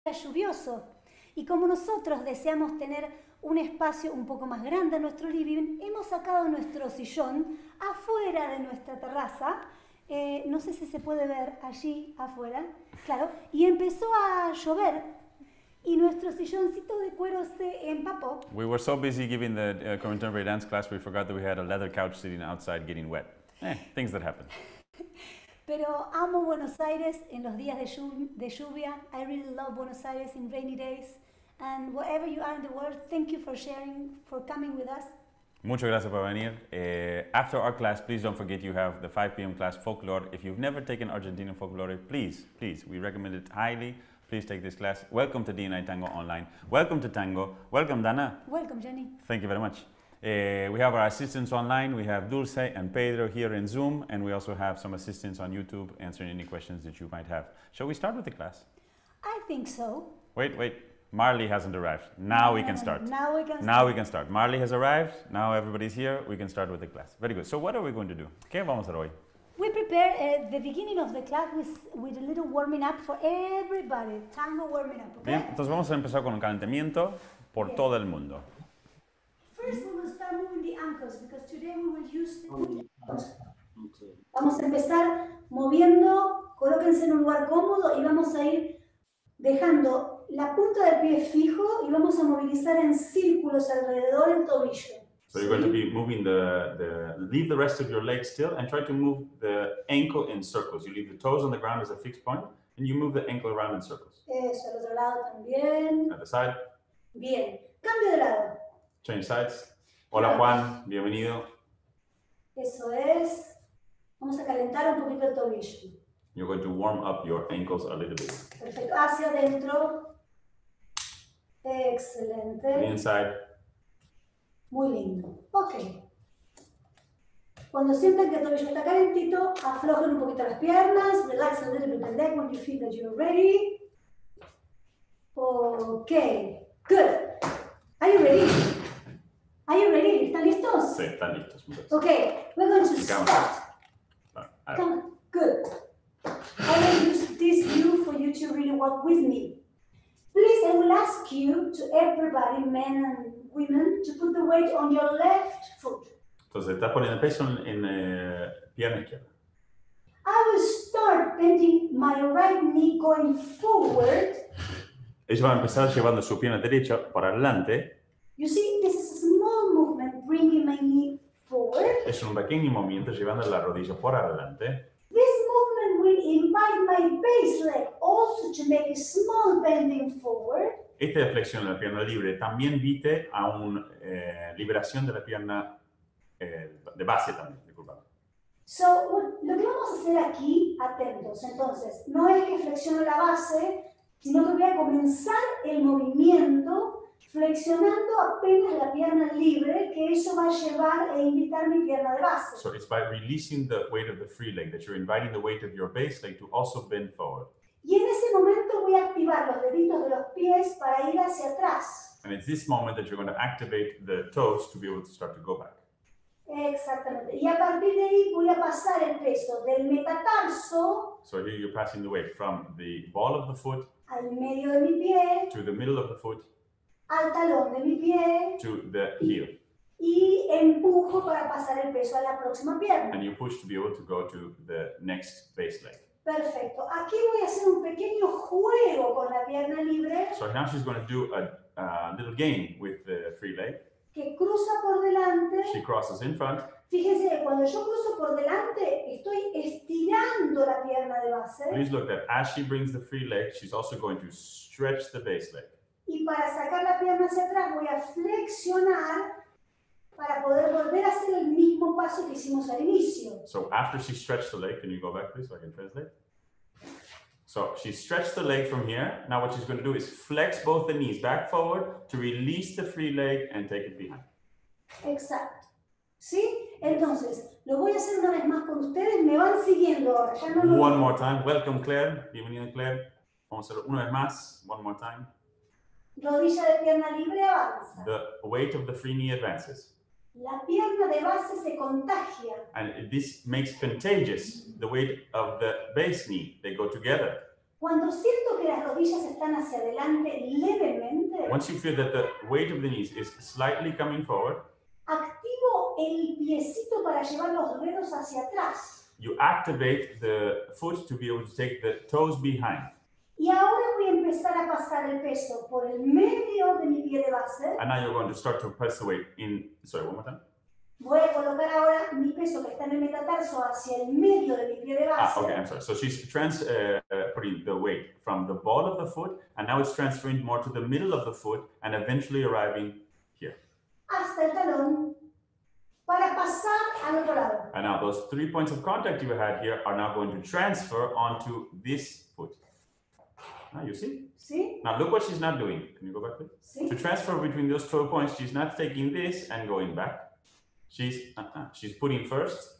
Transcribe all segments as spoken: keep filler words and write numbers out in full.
lluvioso. Y como nosotros deseamos tener un espacio un poco más grande en nuestro living, hemos sacado nuestro sillón afuera de nuestra terraza. Eh, no sé si se puede ver allí afuera, claro, y empezó a llover y nuestro silloncito de cuero se empapó. We were so busy giving the uh, contemporary dance class, we forgot that we had a leather couch sitting outside getting wet. Eh, things that happen. Pero amo Buenos Aires en los días de, lluv de lluvia. I really love Buenos Aires in rainy days. And wherever you are in the world, thank you for sharing, for coming with us. Muchas gracias por venir. Uh, after our class, please don't forget you have the five p m class Folklore. If you've never taken Argentinian Folklore, please, please, we recommend it highly. Please take this class. Welcome to D and I Tango Online. Welcome to Tango. Welcome, Dana. Welcome, Jenny. Thank you very much. Uh, we have our assistants online. We have Dulce and Pedro here in Zoom, and we also have some assistants on YouTube answering any questions that you might have. Shall we start with the class? I think so. Wait, wait. Marley hasn't arrived. Now we can start. Now we can start. Now we can start. Marley has arrived. Now everybody's here. We can start with the class. Very good. So what are we going to do? ¿Qué vamos a hacer hoy? We prepare uh, the beginning of the class with, with a little warming up for everybody. Tango warming up, okay? Bien, entonces vamos a empezar con un calentamiento por Bien. todo el mundo. First we will start moving the ankles because today we will use the... Vamos a empezar moviendo, colóquense en un lugar cómodo y vamos a ir dejando la punta del pie fijo y vamos a movilizar en círculos alrededor el tobillo. So you're going to be moving the, the, leave the rest of your leg still and try to move the ankle in circles. You leave the toes on the ground as a fixed point and you move the ankle around in circles. Eso, al otro lado también. At the side, Bien, cambio de lado. change sides. Hola Juan, bienvenido. Eso es. Vamos a calentar un poquito el tobillo. You're going to warm up your ankles a little bit. Perfecto, hacia adentro. The Excelente. inside. Muy lindo. Ok. Cuando sientan que el tobillo está calentito, aflojen un poquito las piernas. Relax a little bit the leg when you feel that you're ready. Ok. Good. Are you ready? Are you ready? ¿Están listos? Sí, están listos. muchachos. Okay, we're going to Y start. Ah, ah, Come on. Good. I will use this view for you to really work with me. Please, I will ask you, to everybody, men and women, to put the weight on your left foot. Entonces estás poniendo peso en, en eh, pierna izquierda. I will start bending my right knee going forward. Ella va a empezar llevando su pierna derecha para adelante. You see, this is a small movement, bringing my knee forward. Es un pequeño movimiento llevando la rodilla por adelante. This movement will invite my base leg also to make a small bending forward. Esta flexión de la pierna libre también invite a una eh, liberación de la pierna eh, de base también, disculpa. So, what- lo que vamos a hacer aquí, atentos, entonces, no es que flexiono la base, sino que voy a comenzar el movimiento flexionando apenas la pierna libre, que eso va a llevar e invitar mi pierna de base. So it's by releasing the weight of the free leg that you're inviting the weight of your base leg to also bend forward. Y en ese momento voy a activar los deditos de los pies para ir hacia atrás. And it's this moment that you're going to activate the toes to be able to start to go back. Exactamente. Y a partir de ahí voy a pasar el peso del metatarso So here you're passing the weight from the ball of the foot al medio de mi pie, to the middle of the foot al talón de mi pie, to the heel. y empujo para pasar el peso a la próxima pierna. And you push to be able to go to the next base leg. Perfecto. Aquí voy a hacer un pequeño juego con la pierna libre So now she's going to do a, a little game with the free leg. que cruza por delante. She crosses in front. Fíjense que cuando yo cruzo por delante estoy estirando la pierna de base, Please look that as she brings the free leg, she's also going to stretch the base leg. y para sacar la pierna hacia atrás voy a flexionar para poder volver a hacer el mismo paso que hicimos al inicio. So after she stretched the leg, can you go back please so I can translate? So she stretched the leg from here. Now what she's going to do is flex both the knees back forward to release the free leg and take it behind. Exacto. ¿Sí? Entonces, lo voy a hacer una vez más con ustedes. Me van siguiendo ahora. Ya no lo- One more time. Welcome Claire. Bienvenida Claire. Vamos a hacerlo una vez más. One more time. Rodilla de pierna libre avanza. The weight of the free knee advances. La pierna de base se contagia. And this makes contagious the weight of the base knee. They go together. Cuando siento que las rodillas están hacia adelante levemente, Once you feel that the weight of the knees is slightly coming forward, activo el piecito para llevar los dedos hacia atrás. you activate the foot to be able to take the toes behind. Y ahora voy a empezar a pasar el peso por el medio de mi pie de base. And now you're going to start to press the weight in, sorry, one more time. Voy a colocar ahora mi peso que está en el metatarso hacia el medio de mi pie de base. Ah, okay, I'm sorry. So she's trans, uh, uh, putting the weight from the ball of the foot, and now it's transferring more to the middle of the foot, and eventually arriving here. Hasta el talón para pasar al otro lado. And now those three points of contact you had here are now going to transfer onto this foot. Now you see? ¿Sí? Now look what she's not doing. Can you go back, please? ¿Sí? To transfer between those toe points, she's not taking this and going back. She's, uh-uh, she's putting first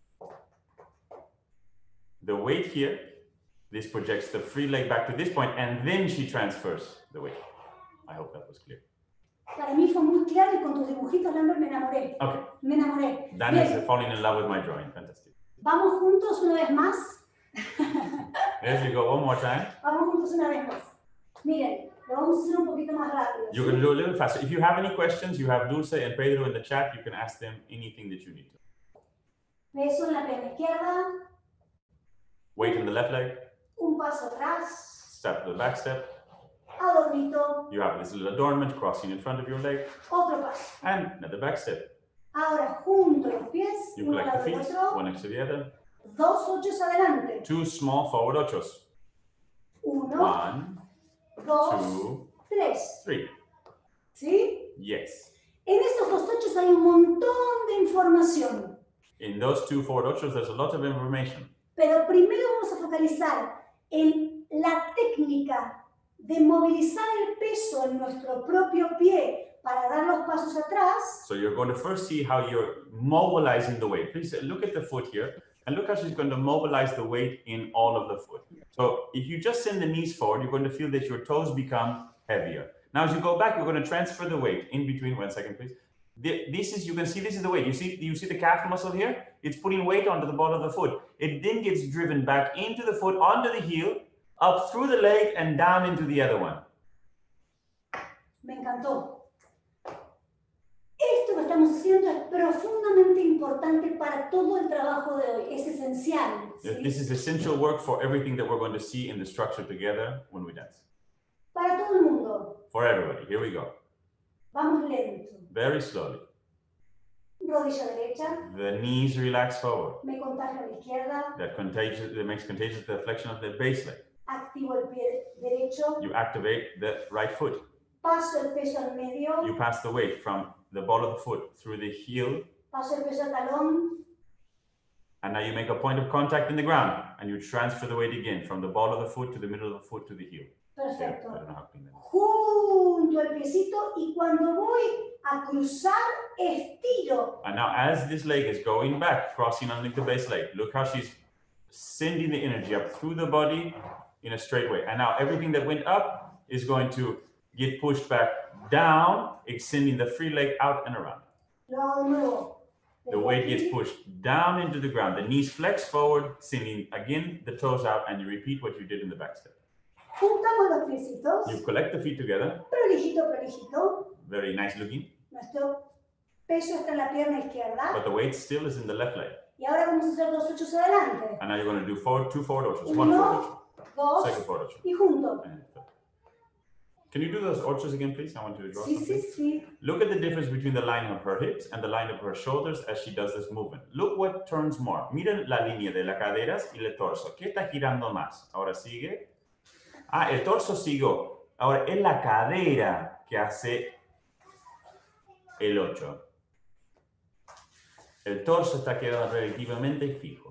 the weight here. This projects the free leg back to this point, and then she transfers the weight. I hope that was clear. Para mí fue muy claro y con tus dibujitos, Lambert, me enamoré. Okay. Me enamoré. Dan Bien, is falling in love with my drawing. Fantastic. vamos juntos una vez más. There you go. One more time. Vamos juntos una vez más. Miren, lo vamos a hacer un poquito más rápido. You ¿sí? can do a little faster. If you have any questions, you have Dulce and Pedro in the chat. You can ask them anything that you need to. Peso en la pierna izquierda, Weight in the left leg. un paso atrás, Step to the back step. adornito, You have this little adornment crossing in front of your leg. otro paso. And another back step. Ahora junto los pies, You uno al collect the lado del feet, otro, one next to the other. dos ochos adelante. Two small forward ochos. Uno, One, dos, two, tres. three. ¿Sí? Yes. En esos dos ochos hay un montón de información. In those two forward ochos, there's a lot of information. Pero primero vamos a focalizar en la técnica de movilizar el peso en nuestro propio pie para dar los pasos atrás. So you're going to first see how you're mobilizing the weight. Please look at the foot here and look how she's going to mobilize the weight in all of the foot. So if you just send the knees forward, you're going to feel that your toes become heavier. Now as you go back, you're going to transfer the weight in between. One second, please. This is, you can see this is the weight. You see, you see the calf muscle here? It's putting weight onto the ball of the foot. It then gets driven back into the foot, onto the heel, up through the leg and down into the other one. Me encantó. Esto que estamos haciendo es profundamente importante para todo el trabajo de hoy. Es esencial. ¿sí? This is essential work for everything that we're going to see in the structure together when we dance. Para todo el mundo. For everybody, here we go. Vamos lento. Very slowly. Rodilla derecha. The knees relax forward. Me contagio a la izquierda. That contagious, that makes contagious the flexion of the base leg. Activo el pie derecho. You activate the right foot. Paso el peso al medio. You pass the weight from the ball of the foot through the heel, Paso el peso al talón. and now you make a point of contact in the ground, and you transfer the weight again from the ball of the foot to the middle of the foot to the heel. Yeah, I Perfecto. don't know how to clean that. Junto el piecito y cuando voy a cruzar, estiro. And now as this leg is going back, crossing underneath the base leg, look how she's sending the energy up through the body in a straight way. And now everything that went up is going to get pushed back down, extending the free leg out and around. Lo hago de nuevo. The weight gets pushed down into the ground. The knees flex forward, sending again the toes out, and you repeat what you did in the back step. Juntamos los piecitos. You collect the feet together, Prolijito, prolijito. very nice looking, Nuestro peso está en la pierna izquierda. but the weight still is in the left leg. Y ahora vamos a hacer dos ochos adelante. And now you're going to do forward, two forward ochos, one forward Uno, ocho, dos second forward ocho. y junto. and third. Can you do those ochos again, please? I want you to draw Sí, something. sí, sí. Look at the difference between the line of her hips and the line of her shoulders as she does this movement. Look what turns more. Miren la línea de las caderas y el torso. ¿Qué está girando más? Ahora sigue. Ah, el torso siguió. Ahora es la cadera que hace el ocho. El torso está quedando relativamente fijo.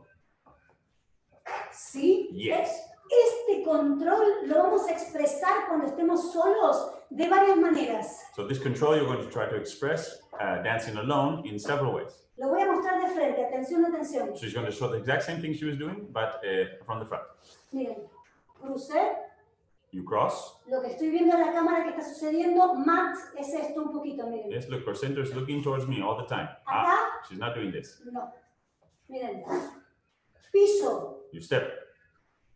Sí. Yes. Este control lo vamos a expresar cuando estemos solos de varias maneras. So this control you're going to try to express uh, dancing alone in several ways. Lo voy a mostrar de frente. Atención, atención. She's going to show the exact same thing she was doing, but uh, from the front. Miren, crucé. You cross. Lo que estoy viendo en la cámara que está sucediendo, Matt, es esto un poquito, miren. Yes, look, her center is looking towards me all the time. Acá, Ah, she's not doing this. no. Miren. Piso. You step.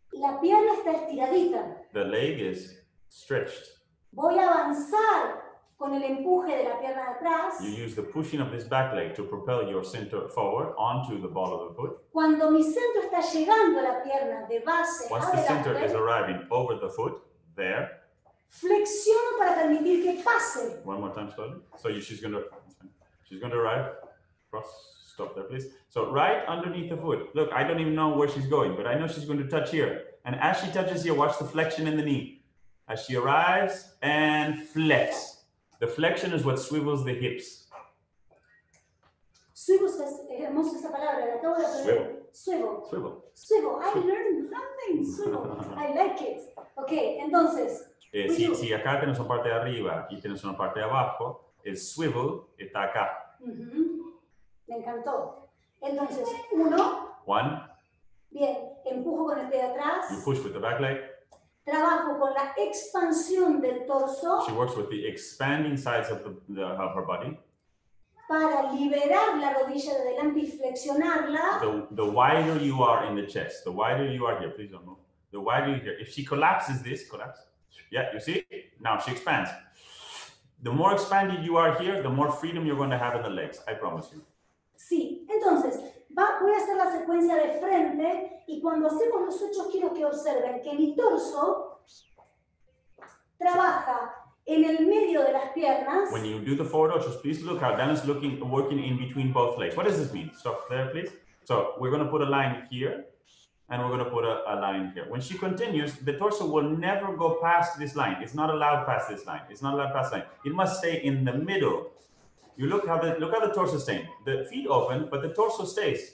La pierna está estiradita. The leg is stretched. Voy a avanzar con el empuje de la pierna de atrás. You use the pushing of this back leg to propel your center forward onto the ball of the foot. Cuando mi centro está llegando a la pierna de base Once the center is adelante, arriving over the foot, there. flexiono para permitir que pase. One more time slowly. So you, she's going to she's going to arrive. Cross. Stop there, please. So right underneath the foot. Look, I don't even know where she's going, but I know she's going to touch here. And as she touches here, watch the flexion in the knee. As she arrives and flex. The flexion is what swivels the hips. Swivel es hermosa esa palabra, la acabo de aprender. Swivel. Swivel. Swivel. I learned something. Swivel. I like it. Ok, entonces. Eh, si, si acá tienes una parte de arriba y tienes una parte de abajo, el swivel está acá. Uh-huh. Me encantó. Entonces, uno. One. Bien, empujo con el pie de atrás. You push with the back leg. Trabajo con la expansión del torso. She works with the expanding sides of, the, the, of her body. Para liberar la rodilla de delante y flexionarla. The, the wider you are in the chest, the wider you are here, please don't move. The wider you here. If she collapses this, collapse. Yeah, you see? Now she expands. The more expanded you are here, the more freedom you're going to have in the legs. I promise you. Sí, entonces, va, voy a hacer la secuencia de frente y cuando hacemos los ocho quiero que observen que mi torso trabaja en el medio de las piernas. When you do the forward ochos, please look how Dan is looking, working in between both legs. What does this mean? Stop there, please. So we're going to put a line here, and we're going to put a, a line here. When she continues, the torso will never go past this line. It's not allowed past this line. It's not allowed past line. It must stay in the middle. You look how the look how the torso is staying. The feet open, but the torso stays.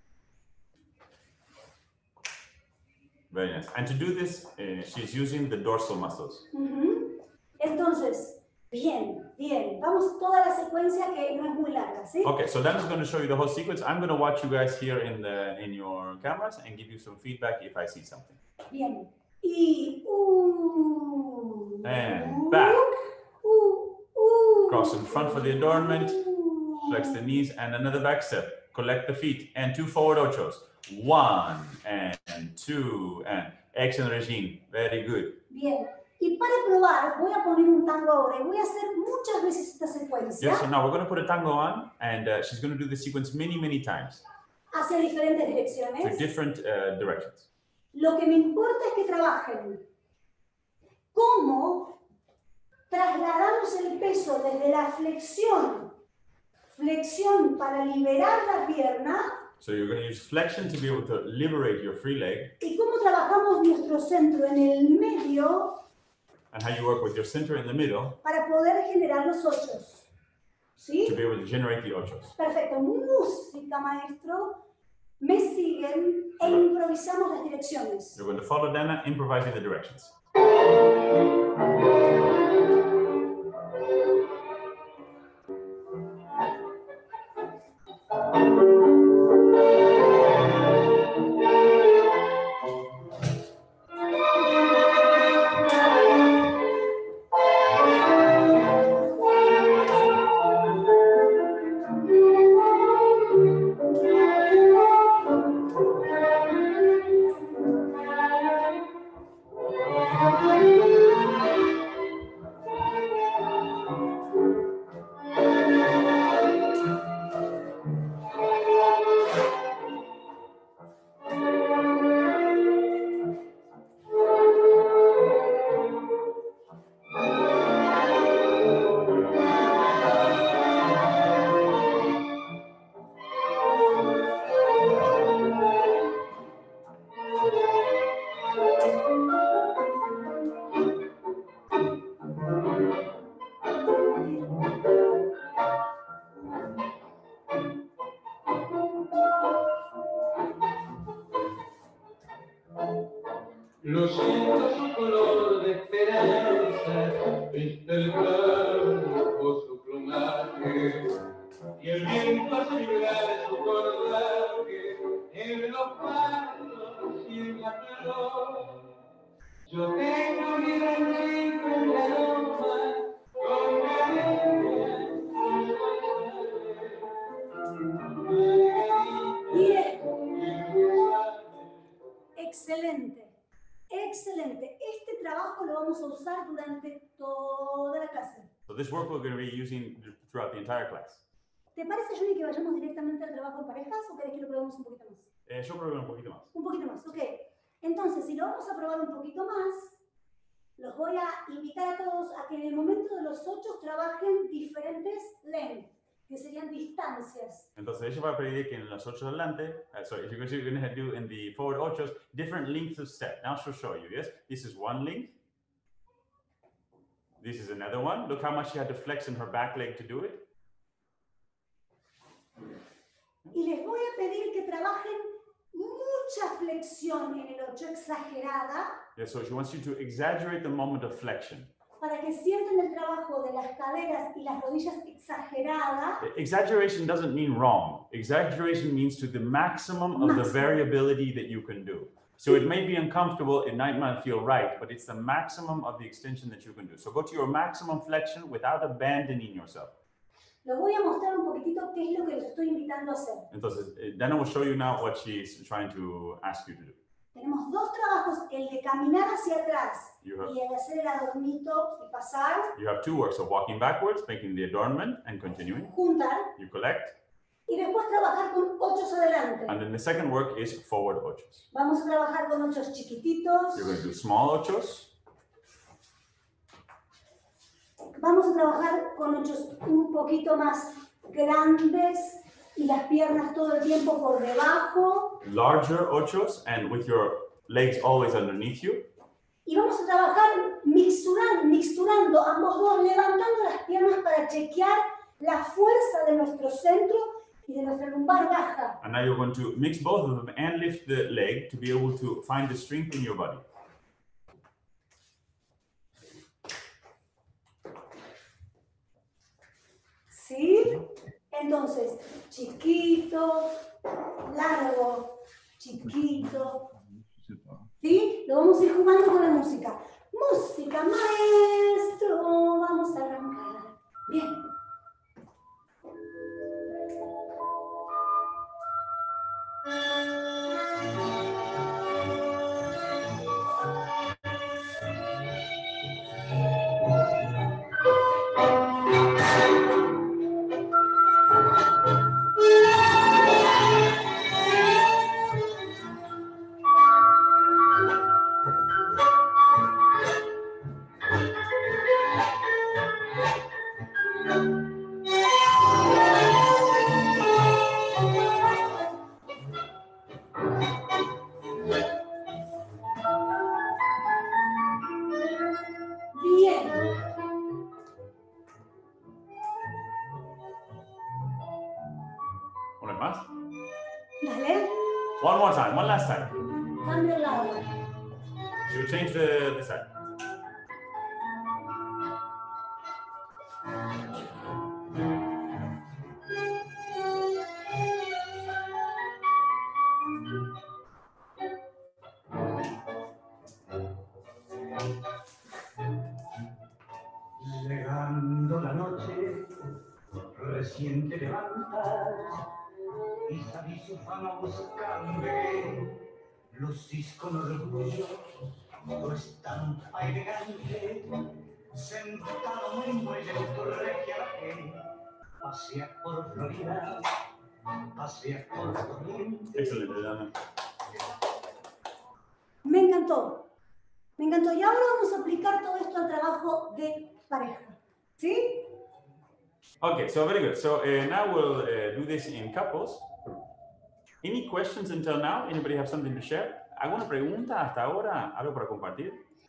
Very nice. And to do this, uh, she's using the dorsal muscles. Uh-huh. Entonces, bien, bien. Vamos toda la secuencia que no es muy larga, ¿sí? Okay, so Dan is going to show you the whole sequence. I'm going to watch you guys here in the in your cameras and give you some feedback if I see something. Bien. Y uh, and back. Uh, uh, Cross in front for the adornment. Flex the knees and another back step. Collect the feet and two forward ochos. One and two and excellent regime. Very good. Bien. Y para probar, voy a poner un tango ahora y voy a hacer muchas veces esta secuencia. Yes, so now we're going to put a tango on, and uh, she's going to do the sequence many, many times. Hacia diferentes direcciones. To different uh, directions. Lo que me importa es que trabajen. ¿Cómo trasladamos el peso desde la flexión? Flexión para liberar la pierna. So you're going to use flexion to be able to liberate your free leg. ¿Y cómo trabajamos nuestro centro en el medio? And how you work with your center in the middle. Para poder generar los ochos. ¿Sí? To be able to generate the ochos. Perfecto. Música, maestro. Me siguen e improvisamos las direcciones. You're going to follow Dana, improvising the directions. Lo siento su color de esperanza, viste el blanco su plumaje, y el viento hace vibrar su cordaje en los palos y en la flor. Yo tengo mi ranchito en la loma, con María, Bien. Excelente. So this work we're going to be using throughout the entire class. ¿Te parece, Johnny, que vayamos directamente al trabajo en parejas o querés que lo probemos un poquito más? Eh, yo probé un poquito más. Un poquito más, ok. Entonces, si lo vamos a probar un poquito más, los voy a invitar a todos a que en el momento de los ocho trabajen diferentes lengths, que serían distancias. Entonces ella va a pedir que en los ocho adelante, uh, sorry, you're going to do in the forward ochos different lengths of step. Now she'll show you, yes? This is one length. This is another one. Look how much she had to flex in her back leg to do it. Y les voy a pedir que trabajen mucha flexión en el ocho, exagerada. Yeah, so she wants you to exaggerate the moment of flexion. Para que sientan el trabajo de las caderas y las rodillas exagerada. Exaggeration doesn't mean wrong. Exaggeration means to the maximum of the variability that you can do. So it may be uncomfortable, it might not feel right, but it's the maximum of the extension that you can do. So go to your maximum flexion without abandoning yourself. Les voy a mostrar un poquitito qué es lo que les estoy invitando a hacer. Entonces, Dana will show you now what she's trying to ask you to do. Tenemos dos trabajos, el de caminar hacia atrás You have- y el de hacer el adornito y pasar, You have two works, so walking backwards, making the adornment, and continuing. juntar, You collect. y después trabajar con ochos adelante. And then the second work is forward ochos. Vamos a trabajar con ochos chiquititos, You're going to do small ochos. vamos a trabajar con ochos un poquito más grandes y las piernas todo el tiempo por debajo. Larger ochos, and with your legs always underneath you. Y vamos a trabajar mixturan- mixturando ambos dos, levantando las piernas para chequear la fuerza de nuestro centro y de nuestra lumbar baja. And now you're going to mix both of them and lift the leg to be able to find the strength in your body. ¿Sí? Entonces, chiquito, largo, chiquito. ¿Sí? Lo vamos a ir jugando con la música. Música, maestro. Vamos a arrancar. Bien. Bien. Una vez más. Dale. One more time, one last time. Cambio el lado. So you change the, the side. Llegando la noche, recién te levantas y salís su fama buscando. Lucís con orgullo tu estampa elegante, sentado muy muelle en tu regia vaquén. Pasea por Florida, pasea por Corrientes. Excelente, Dana. Me encantó. Me encantó. Y ahora vamos a aplicar todo esto al trabajo de pareja. ¿Sí? Okay, so very good. So uh, now we'll uh, do this in couples. Any questions until now? Anybody have something to share? ¿Alguna pregunta hasta ahora? ¿Algo para compartir?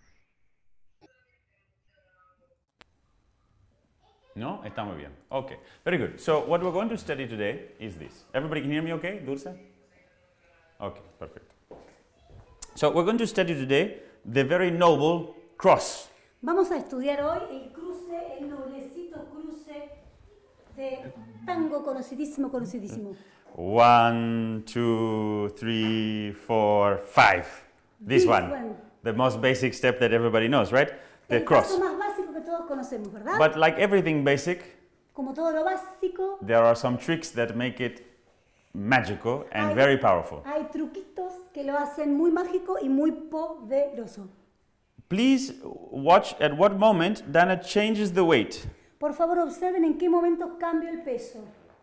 No, está muy bien. Okay, very good. So what we're going to study today is this. Everybody can hear me okay, Dulce? Okay, perfect. So we're going to study today the very noble cross. Vamos a estudiar hoy el cruce, el noblecito cruce de tango conocidísimo, conocidísimo. One, two, three, four, five. This, This one. one. The most basic step that everybody knows, right? The El cross. paso más básico que todos conocemos, ¿verdad? But like everything basic, Como todo lo básico, there are some tricks that make it magical and Hay- very powerful. hay truquitos que lo hacen muy mágico y muy poderoso. Please watch at what moment Dana changes the weight. Por Por favor, observen en qué momento cambio el peso.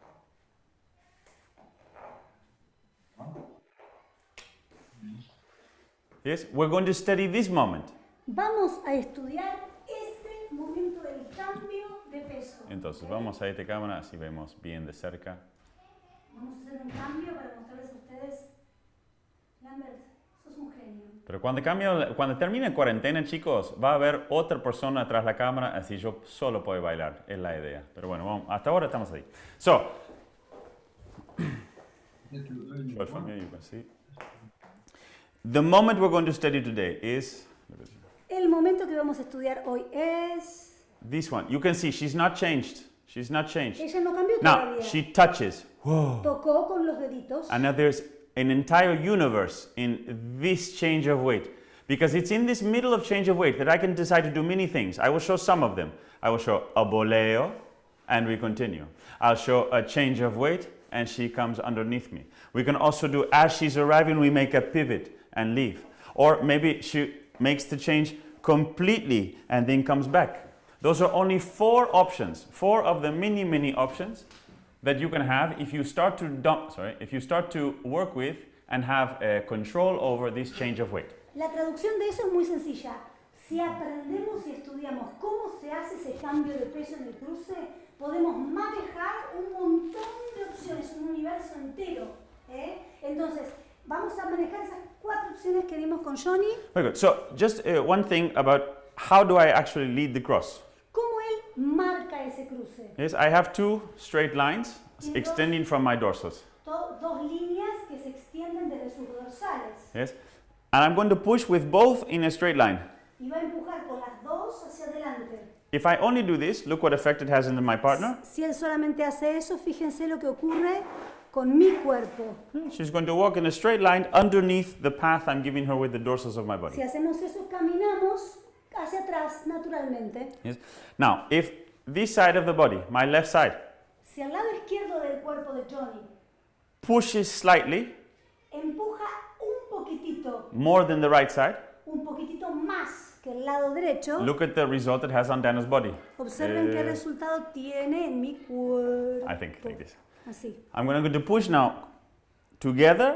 Yes, we're going to study this moment. Vamos a estudiar ese momento del cambio de peso. Entonces, vamos a esta cámara, así vemos bien de cerca. Vamos a hacer un cambio para mostrarles a ustedes. Lambert, sos un genio. Pero cuando, cambio, cuando termine la cuarentena, chicos, va a haber otra persona atrás de la cámara, así yo solo puedo bailar, es la idea. Pero bueno, vamos, hasta ahora estamos ahí. So, well, from here you can see. The moment we're going to study today is El momento que vamos a estudiar hoy es... this one. You can see she's not changed. She's not changed. Ella no cambió Now, todavía. she touches. Whoa. Tocó con los deditos. And now there's an entire universe in this change of weight. Because it's in this middle of change of weight that I can decide to do many things. I will show some of them. I will show a boleo, and we continue. I'll show a change of weight, and she comes underneath me. We can also do, as she's arriving, we make a pivot and leave. Or maybe she makes the change completely and then comes back. Those are only four options, four of the many, many options that you can have if you start to dump, sorry, if you start to work with and have uh, control over this change of weight. La traducción de eso es muy sencilla. Si aprendemos y estudiamos cómo se hace ese cambio de peso en el cruce, podemos manejar un montón de opciones, un universo entero. ¿eh? Entonces, vamos a manejar esas cuatro opciones que vimos con Johnny. Very good. So, just uh, one thing about how do I actually lead the cross? ¿Cómo él marca ese cruce? Yes, I have two straight lines extending from my dorsals. Do- dos líneas que se extienden desde sus dorsales. Yes, and I'm going to push with both in a straight line. Y va a empujar con las dos hacia adelante. If I only do this, look what effect it has in my partner. Si él solamente hace eso, fíjense lo que ocurre con mi cuerpo. She's going to walk in a straight line underneath the path I'm giving her with the dorsals of my body. Si hacemos eso, caminamos hacia atrás naturalmente. Yes. Now, if this side of the body, my left side, Si al lado izquierdo del cuerpo de Johnny pushes slightly empuja un poquitito, more than the right side, un poquitito más que el lado derecho, look at the result it has on Dana's body. observen qué Eh, resultado tiene en mi cuerpo. I think like this. Así. I'm going to push now together,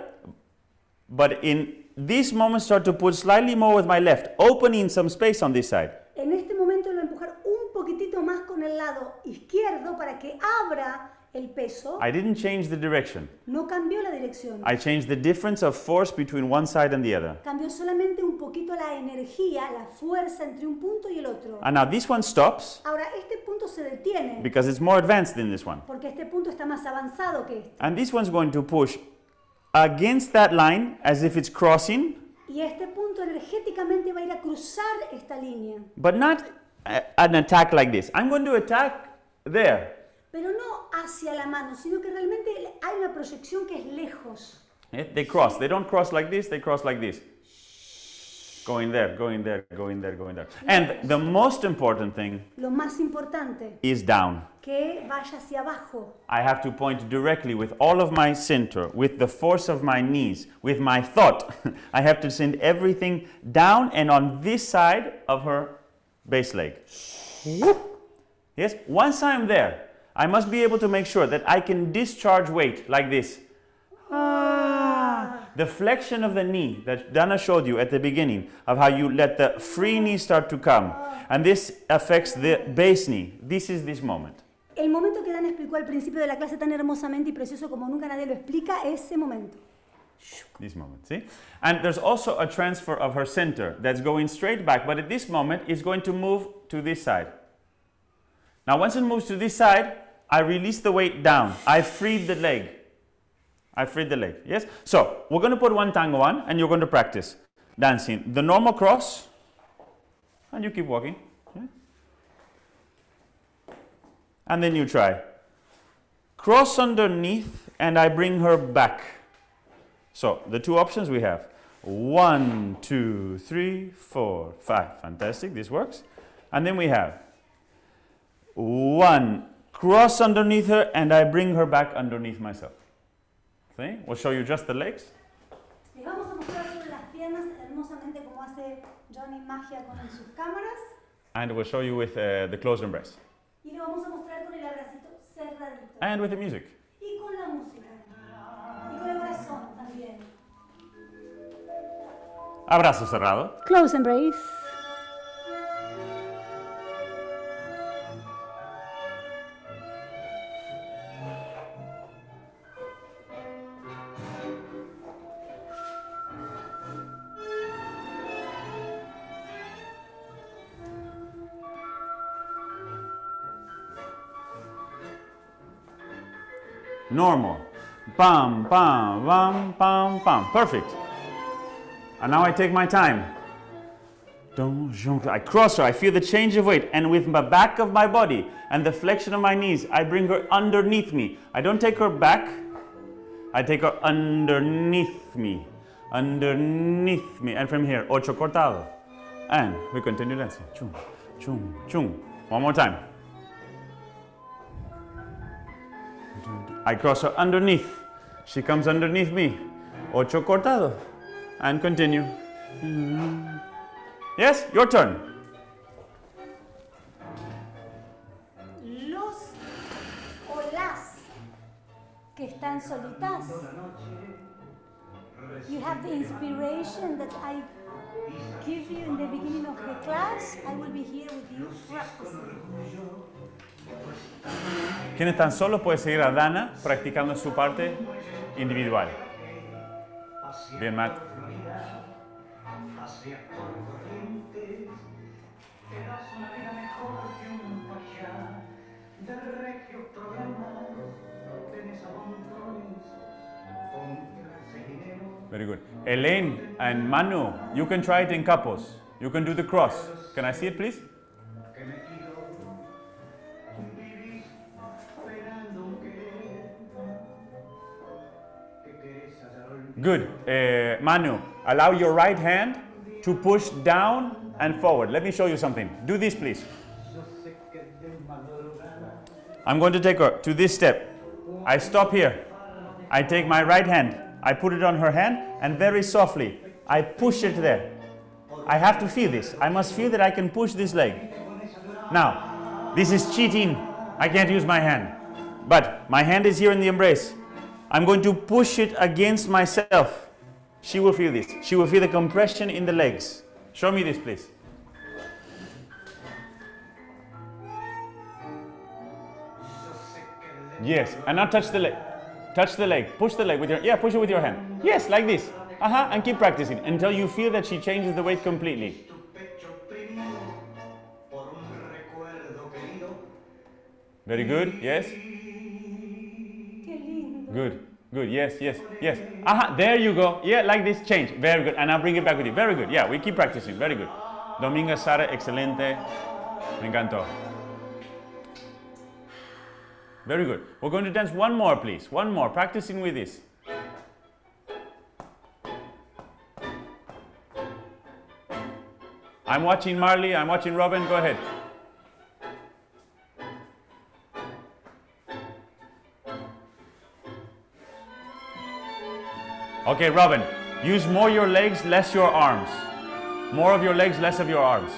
but in this moment start to push slightly more with my left, opening some space on this side. En este momento lo voy a empujar un poquitito más con el lado izquierdo para que abra el peso. I didn't change the direction. No cambió la dirección. I changed the difference of force between one side and the other. Cambió solamente un poquito la energía, la fuerza entre un punto y el otro. And now this one stops Ahora, este punto se detiene because it's more advanced than this one. porque este punto está más avanzado que este. And this one's going to push against that line as if it's crossing, Y este punto energéticamente va a ir a cruzar esta línea. but not a- an attack like this. I'm going to attack there. Pero no hacia la mano, sino que realmente hay una proyección que es lejos. Eh, They cross. They don't cross like this, they cross like this. Going there, going there, going there, going there. And the most important thing Lo más importante, is down. que vaya hacia abajo. I have to point directly with all of my center, with the force of my knees, with my thought. I have to send everything down and on this side of her base leg. Yes, once I'm there, I must be able to make sure that I can discharge weight like this. Ah. The flexion of the knee that Dana showed you at the beginning of how you let the free knee start to come. And this affects the base knee. This is this moment. El momento que Dan explicó al principio de la clase tan hermosamente y precioso como nunca nadie lo explica, ese momento. This moment, see? And there's also a transfer of her center that's going straight back, but at this moment it's going to move to this side. Now once it moves to this side, I release the weight down. I freed the leg. I freed the leg, yes? So, we're going to put one tango on and you're going to practice dancing the normal cross and you keep walking. Okay? And then you try. Cross underneath and I bring her back. So, the two options we have. One, two, three, four, five. Fantastic, this works. And then we have one, cross underneath her and I bring her back underneath myself. See? We'll show you just the legs. Les vamos a mostrar sobre las piernas hermosamente como hace Johnny magia con sus cámaras. And we'll show you with uh, the closed embrace. Y lo vamos a And with the music. Y con la música. Y con el corazón también. Abrazo cerrado. Close embrace. Normal. Pam, pam, pam, pam, pam. Perfect. And now I take my time. I cross her. I feel the change of weight. And with the back of my body and the flexion of my knees, I bring her underneath me. I don't take her back. I take her underneath me. Underneath me. And from here, ocho cortado. And we continue dancing. Chung, chung, chung. One more time. I cross her underneath. She comes underneath me. Ocho cortado. And continue. Mm. Yes, your turn. Los o las que están solitas. You have the inspiration that I give you in the beginning of the class. I will be here with you practicing. Quien están solos puede seguir a Dana practicando su parte individual. Bien, Matt. Very good. Elaine and Manu, you can try it in couples. You can do the cross. Can I see it, please? Good. Uh, Manu, allow your right hand to push down and forward. Let me show you something. Do this, please. I'm going to take her to this step. I stop here. I take my right hand. I put it on her hand and very softly, I push it there. I have to feel this. I must feel that I can push this leg. Now, this is cheating. I can't use my hand. But my hand is here in the embrace. I'm going to push it against myself. She will feel this. She will feel the compression in the legs. Show me this, please. Yes, and now touch the leg. Touch the leg. Push the leg with your, yeah, push it with your hand. Yes, like this. Uh-huh, and keep practicing until you feel that she changes the weight completely. Very good, yes. Good, good, yes, yes, yes. Aha, there you go. Yeah, like this, change. Very good. And I'll bring it back with you. Very good. Yeah, we keep practicing. Very good. Dominga, Sara, excelente. Me encantó. Very good. We're going to dance one more, please. One more. Practicing with this. I'm watching Marley. I'm watching Robin. Go ahead. Okay, Robin, use more your legs, less your arms. More of your legs, less of your arms.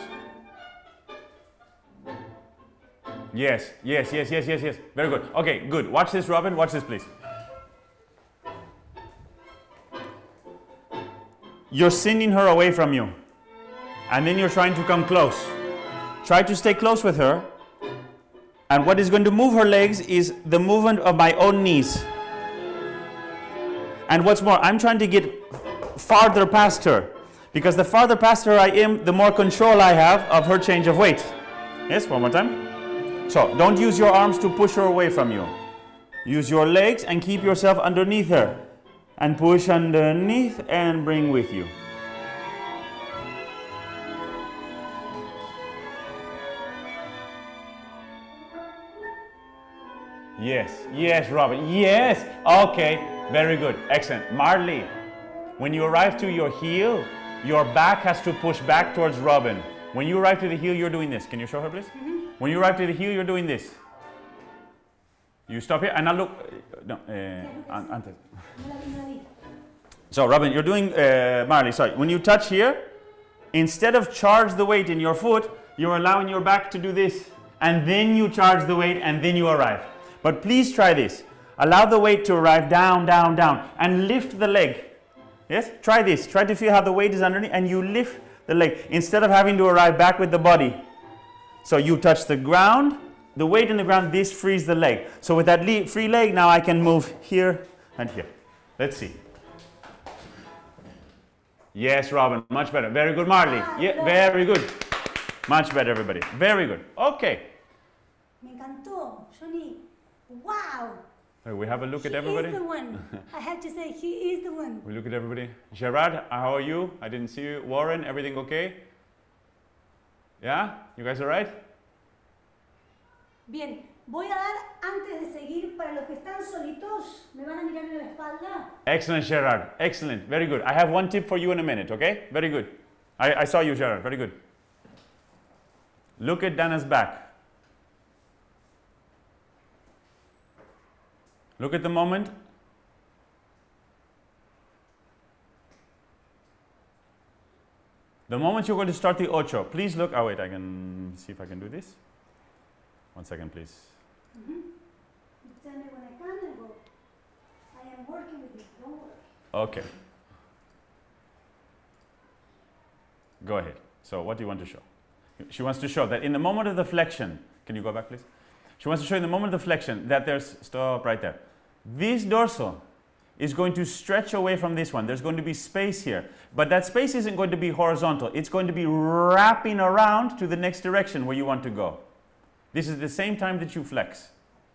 Yes, yes, yes, yes, yes, yes. Very good. Okay, good. Watch this, Robin. Watch this, please. You're sending her away from you. And then you're trying to come close. Try to stay close with her. And what is going to move her legs is the movement of my own knees. And what's more, I'm trying to get farther past her. Because the farther past her I am, the more control I have of her change of weight. Yes, one more time. So, don't use your arms to push her away from you. Use your legs and keep yourself underneath her. And push underneath and bring with you. Yes, yes, Robin. Yes, okay. Very good. Excellent. Marley, when you arrive to your heel, your back has to push back towards Robin. When you arrive to the heel, you're doing this. Can you show her, please? Mm-hmm. When you arrive to the heel, you're doing this. You stop here and now look. No, uh, antes. So, Robin, you're doing, uh, Marley, sorry. When you touch here, instead of charge the weight in your foot, you're allowing your back to do this. And then you charge the weight and then you arrive. But please try this. Allow the weight to arrive down, down, down, and lift the leg. Yes? Try this. Try to feel how the weight is underneath, and you lift the leg instead of having to arrive back with the body. So you touch the ground, the weight in the ground, this frees the leg. So with that le free leg, now I can move here and here. Let's see. Yes, Robin, much better. Very good, Marley. Yeah, very good. Much better, everybody. Very good. Okay. Me encantó, Johnny. Wow. We have a look he at everybody. He is the one. I have to say, he is the one. We look at everybody. Gerard, how are you? I didn't see you. Warren, everything okay? Yeah? You guys all right? Bien. Voy a dar, antes de seguir, para los que están solitos, me van a mirar en la espalda. Excellent, Gerard. Excellent. Very good. I have one tip for you in a minute, okay? Very good. I, I saw you, Gerard. Very good. Look at Dana's back. Look at the moment. The moment you're going to start the ocho, please look. Oh, wait, I can see if I can do this. One second, please. Mm-hmm. Tell me when I can and go. I am working with you. Don't worry. Okay. Go ahead. So, what do you want to show? She wants to show that in the moment of the flexion, can you go back, please? She wants to show in the moment of the flexion that there's, stop right there. This dorsal is going to stretch away from this one. There's going to be space here. But that space isn't going to be horizontal. It's going to be wrapping around to the next direction where you want to go. This is the same time that you flex.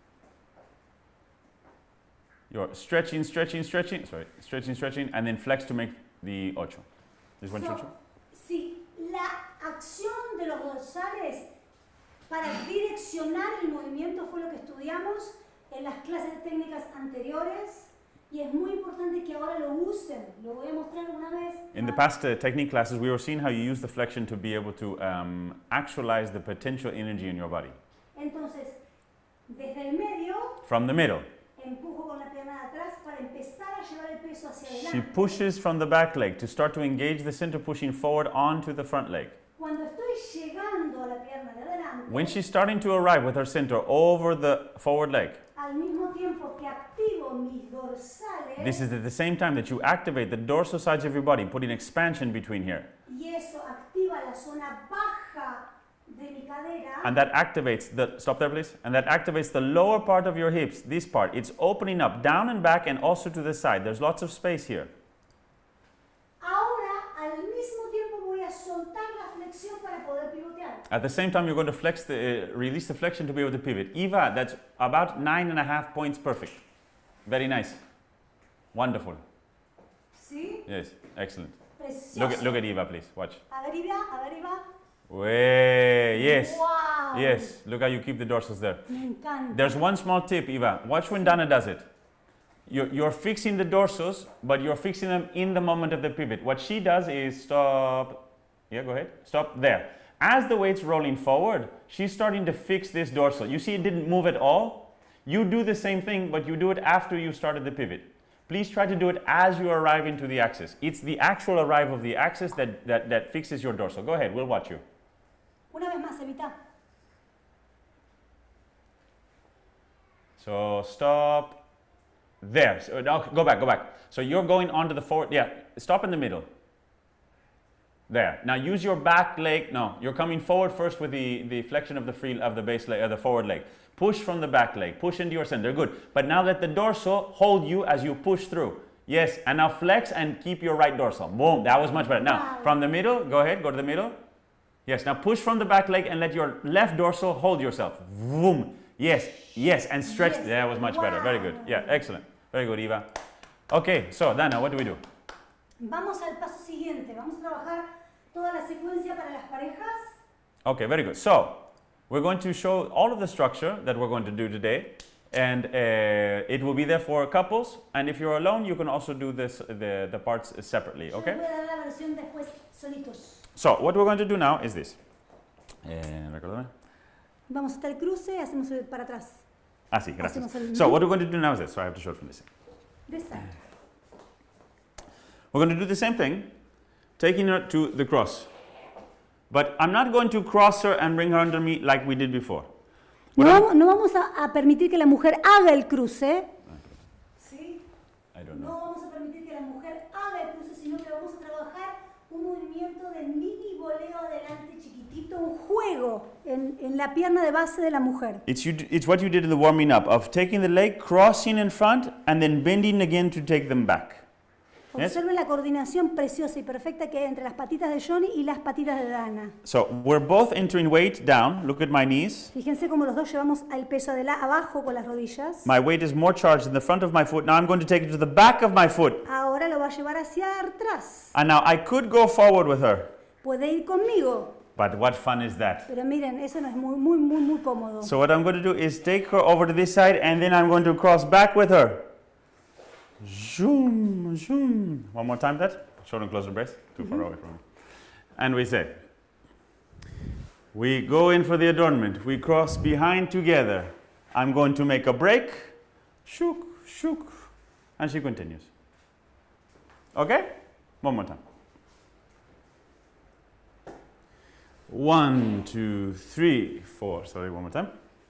You're stretching, stretching, stretching, sorry, stretching, stretching, and then flex to make the ocho. This one, so, si la acción de los dorsales para direccionar el movimiento fue lo que estudiamos en las clases técnicas anteriores y es muy importante que ahora lo usen. Lo voy a mostrar una vez. In the past uh, technique classes, we were seeing how you use the flexion to be able to um, actualize the potential energy in your body. Entonces, desde el medio, from the middle, empujo con la pierna de atrás para empezar a llevar el peso hacia adelante. She pushes from the back leg to start to engage the center, pushing forward onto the front leg. Cuando estoy llegando a la pierna de adelante, when she's starting to arrive with her center over the forward leg, al mismo tiempo que activo mis dorsales, this is at the same time that you activate the dorsal sides of your body, putting expansion between here. Y eso activa la zona baja de mi cadera. And that activates the, stop there please, and that activates the lower part of your hips, this part. It's opening up down and back and also to the side. There's lots of space here. Ahora, al mismo tiempo voy a soltar la flexión para poder pivotear. At the same time, you're going to flex the, uh, release the flexion to be able to pivot. Eva, that's about nine and a half points perfect. Very nice. Wonderful. ¿Sí? Yes, excellent. Precioso. Look at, look at Eva, please. Watch. A ver, Eva, a ver, Eva. Way, yes. Wow. Yes, look how you keep the dorsals there. Me encanta. There's one small tip, Eva. Watch when Dana does it. You're, you're fixing the dorsals, but you're fixing them in the moment of the pivot. What she does is stop. Yeah, go ahead. Stop there. As the weight's rolling forward, she's starting to fix this dorsal. You see it didn't move at all? You do the same thing, but you do it after you started the pivot. Please try to do it as you arrive into the axis. It's the actual arrival of the axis that, that, that fixes your dorsal. Go ahead, we'll watch you. Una vez más, Evita. So stop there. So, no, go back, go back. So you're going onto the forward, yeah, stop in the middle. There. Now use your back leg. No, you're coming forward first with the, the flexion of the free of the base leg, or the forward leg. Push from the back leg. Push into your center. Good. But now let the dorsal hold you as you push through. Yes. And now flex and keep your right dorsal. Boom. That was much better. Now from the middle, go ahead. Go to the middle. Yes. Now push from the back leg and let your left dorsal hold yourself. Boom. Yes. Yes. And stretch. Yes. That was much Wow. better. Very good. Yeah. Excellent. Very good, Eva. Okay. So Dana, what do we do? Vamos al paso siguiente. Vamos a trabajar toda la secuencia para las parejas. Okay, very good. So, we're going to show all of the structure that we're going to do today, and uh, it will be there for couples, and if you're alone, you can also do this, the, the parts separately, Yo okay? les voy a dar la versión después solitos. So, what we're going to do now is this. Eh, recordame. Vamos hasta el cruce, hacemos el para atrás. Ah, sí, gracias. Hacemos el So, what we're going to do now is this. So, I have to show it from this. Exacto. We're going to do the same thing, taking her to the cross. But I'm not going to cross her and bring her under me like we did before. No Bueno. vamos, no vamos a, a permitir que la mujer haga el cruce. ¿Sí? I don't No know. vamos a permitir que la mujer haga el cruce, sino que vamos a trabajar un movimiento de mini voleo adelante chiquitito, un juego en, en la pierna de base de la mujer. It's, you, it's what you did in the warming up, of taking the leg, crossing in front, and then bending again to take them back. Yes? Observen la coordinación preciosa y perfecta que hay entre las patitas de Johnny y las patitas de Dana. So we're both entering weight down. Look at my knees. Fíjense cómo los dos llevamos el peso de la, abajo con las rodillas. My weight is more charged in the front of my foot. Now I'm going to take it to the back of my foot. Ahora lo va a llevar hacia atrás. And now I could go forward with her. Puede ir conmigo, But what fun is that? pero miren, eso no es muy, muy, muy, muy cómodo. So what I'm going to do is take her over to this side, and then I'm going to cross back with her. Zoom, zoom. One more time that. Shoulder close embrace. Too far away from me. And we say, we go in for the adornment. We cross behind together. I'm going to make a break. Shook, shook. And she continues. Okay? One more time. One, two, three, four. Sorry, one more time.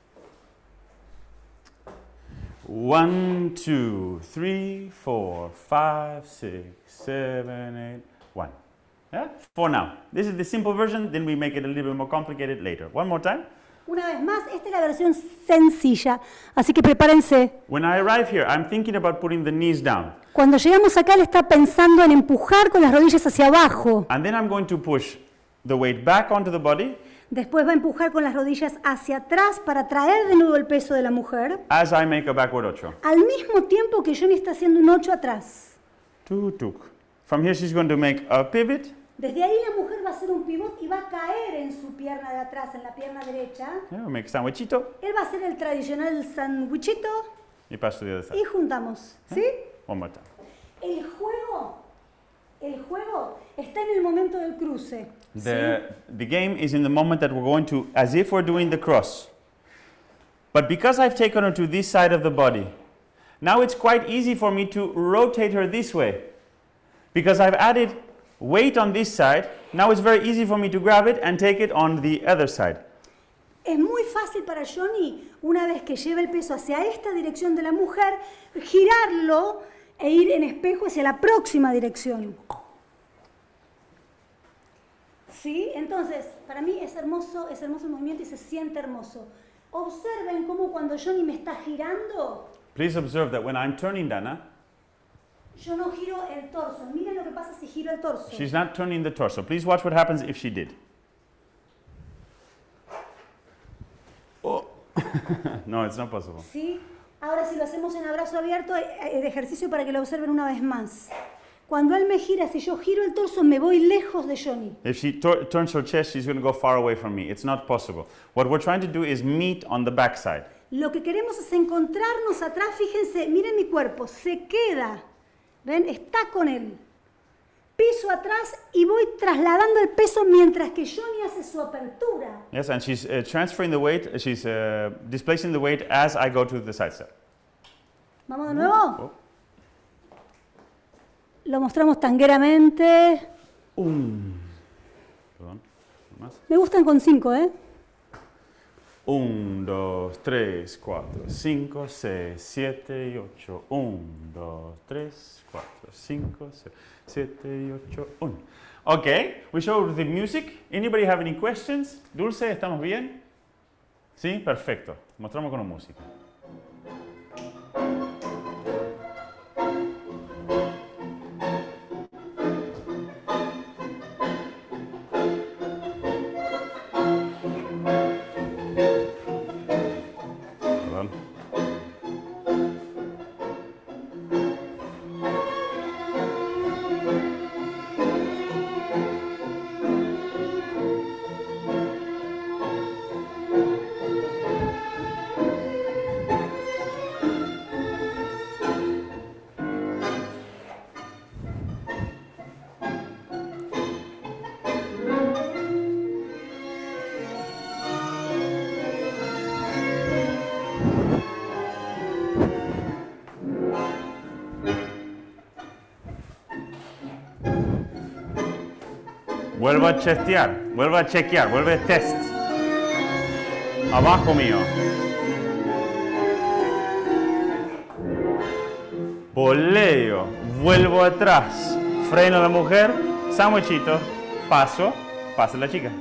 One, two, three, four, five, six, seven, eight, one. Yeah? For now. This is the simple version, then we make it a little bit more complicated later. One more time. Una vez más, esta es la versión sencilla, así que prepárense. When I arrive here, I'm thinking about putting the knees down. Cuando llegamos acá, él está pensando en empujar con las rodillas hacia abajo. And then I'm going to push the weight back onto the body Después va a empujar con las rodillas hacia atrás para traer de nuevo el peso de la mujer. as I make a backward ocho. Al mismo tiempo que Johnny está haciendo un ocho atrás. Tuk, tuk. From here, she's going to make a pivot. Desde ahí la mujer va a hacer un pivot y va a caer en su pierna de atrás, en la pierna derecha. Yeah, we'll make sandwichito. Él va a hacer el tradicional sandwichito You pass to the other side. y juntamos. ¿Sí? One more time. El juego, el juego está en el momento del cruce. The, the game is in the moment that we're going to, as if we're doing the cross. But because I've taken her to this side of the body, now it's quite easy for me to rotate her this way. Because I've added weight on this side, now it's very easy for me to grab it and take it on the other side. Es muy fácil para Johnny, una vez que lleva el peso hacia esta dirección de la mujer, girarlo e ir en espejo hacia la próxima dirección. ¿Sí? Entonces, para mí es hermoso, es hermoso el movimiento y se siente hermoso. Observen cómo cuando Johnny me está girando, Please observe that when I'm turning Dana, yo no giro el torso. Miren lo que pasa si giro el torso. she's not turning the torso. Please watch what happens if she did. Oh. No, it's not possible. ¿Sí? Ahora si lo hacemos en abrazo abierto, eh, el ejercicio para que lo observen una vez más. Cuando él me gira, si yo giro el torso, me voy lejos de Johnny. If she tur- turns her chest, she's going to go far away from me. It's not possible. What we're trying to do is meet on the backside. Lo que queremos es encontrarnos atrás. Fíjense, miren mi cuerpo, se queda. ¿Ven? Está con él. Piso atrás y voy trasladando el peso mientras que Johnny hace su apertura. Yes, and she's uh, transferring the weight, uh, she's uh, displacing the weight as I go to the side step. Vamos de nuevo. Oh. Lo mostramos tangueramente. Un. Perdón. Más. Me gustan con cinco, ¿eh? Un, dos, tres, cuatro, cinco, seis, siete y ocho. Un, dos, tres, cuatro, cinco, seis, siete y ocho. Un. Okay, we showed the music. Anybody have any questions? Dulce, ¿estamos bien? Sí, perfecto. Mostramos con la música. Perdón. Vuelvo a chequear, vuelvo a chequear, vuelve a test. Abajo mío. Voleo. Vuelvo atrás. Freno a la mujer. Sandwichito. Paso. Pasa la chica.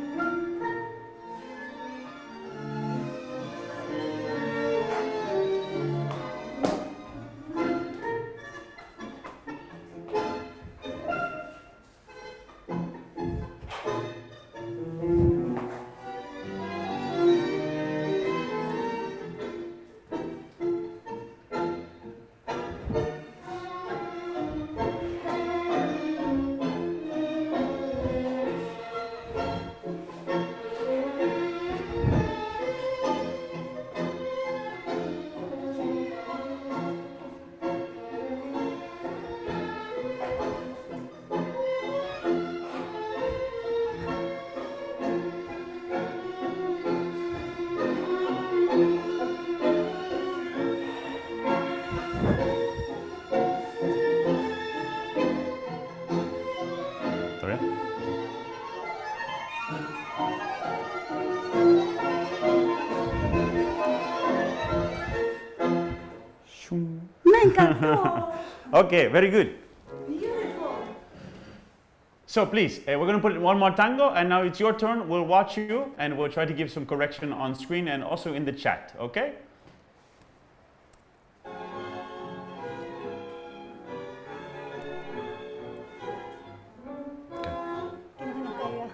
Okay, very good. Beautiful. So please, uh, we're going to put one more tango, and now it's your turn. We'll watch you, and we'll try to give some correction on screen and also in the chat, okay? Que no se nos caiga.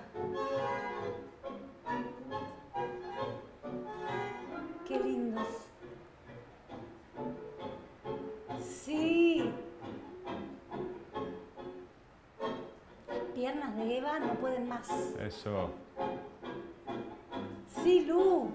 Qué lindos. Sí. Las piernas de Eva no pueden más. Eso. Sí, Lu.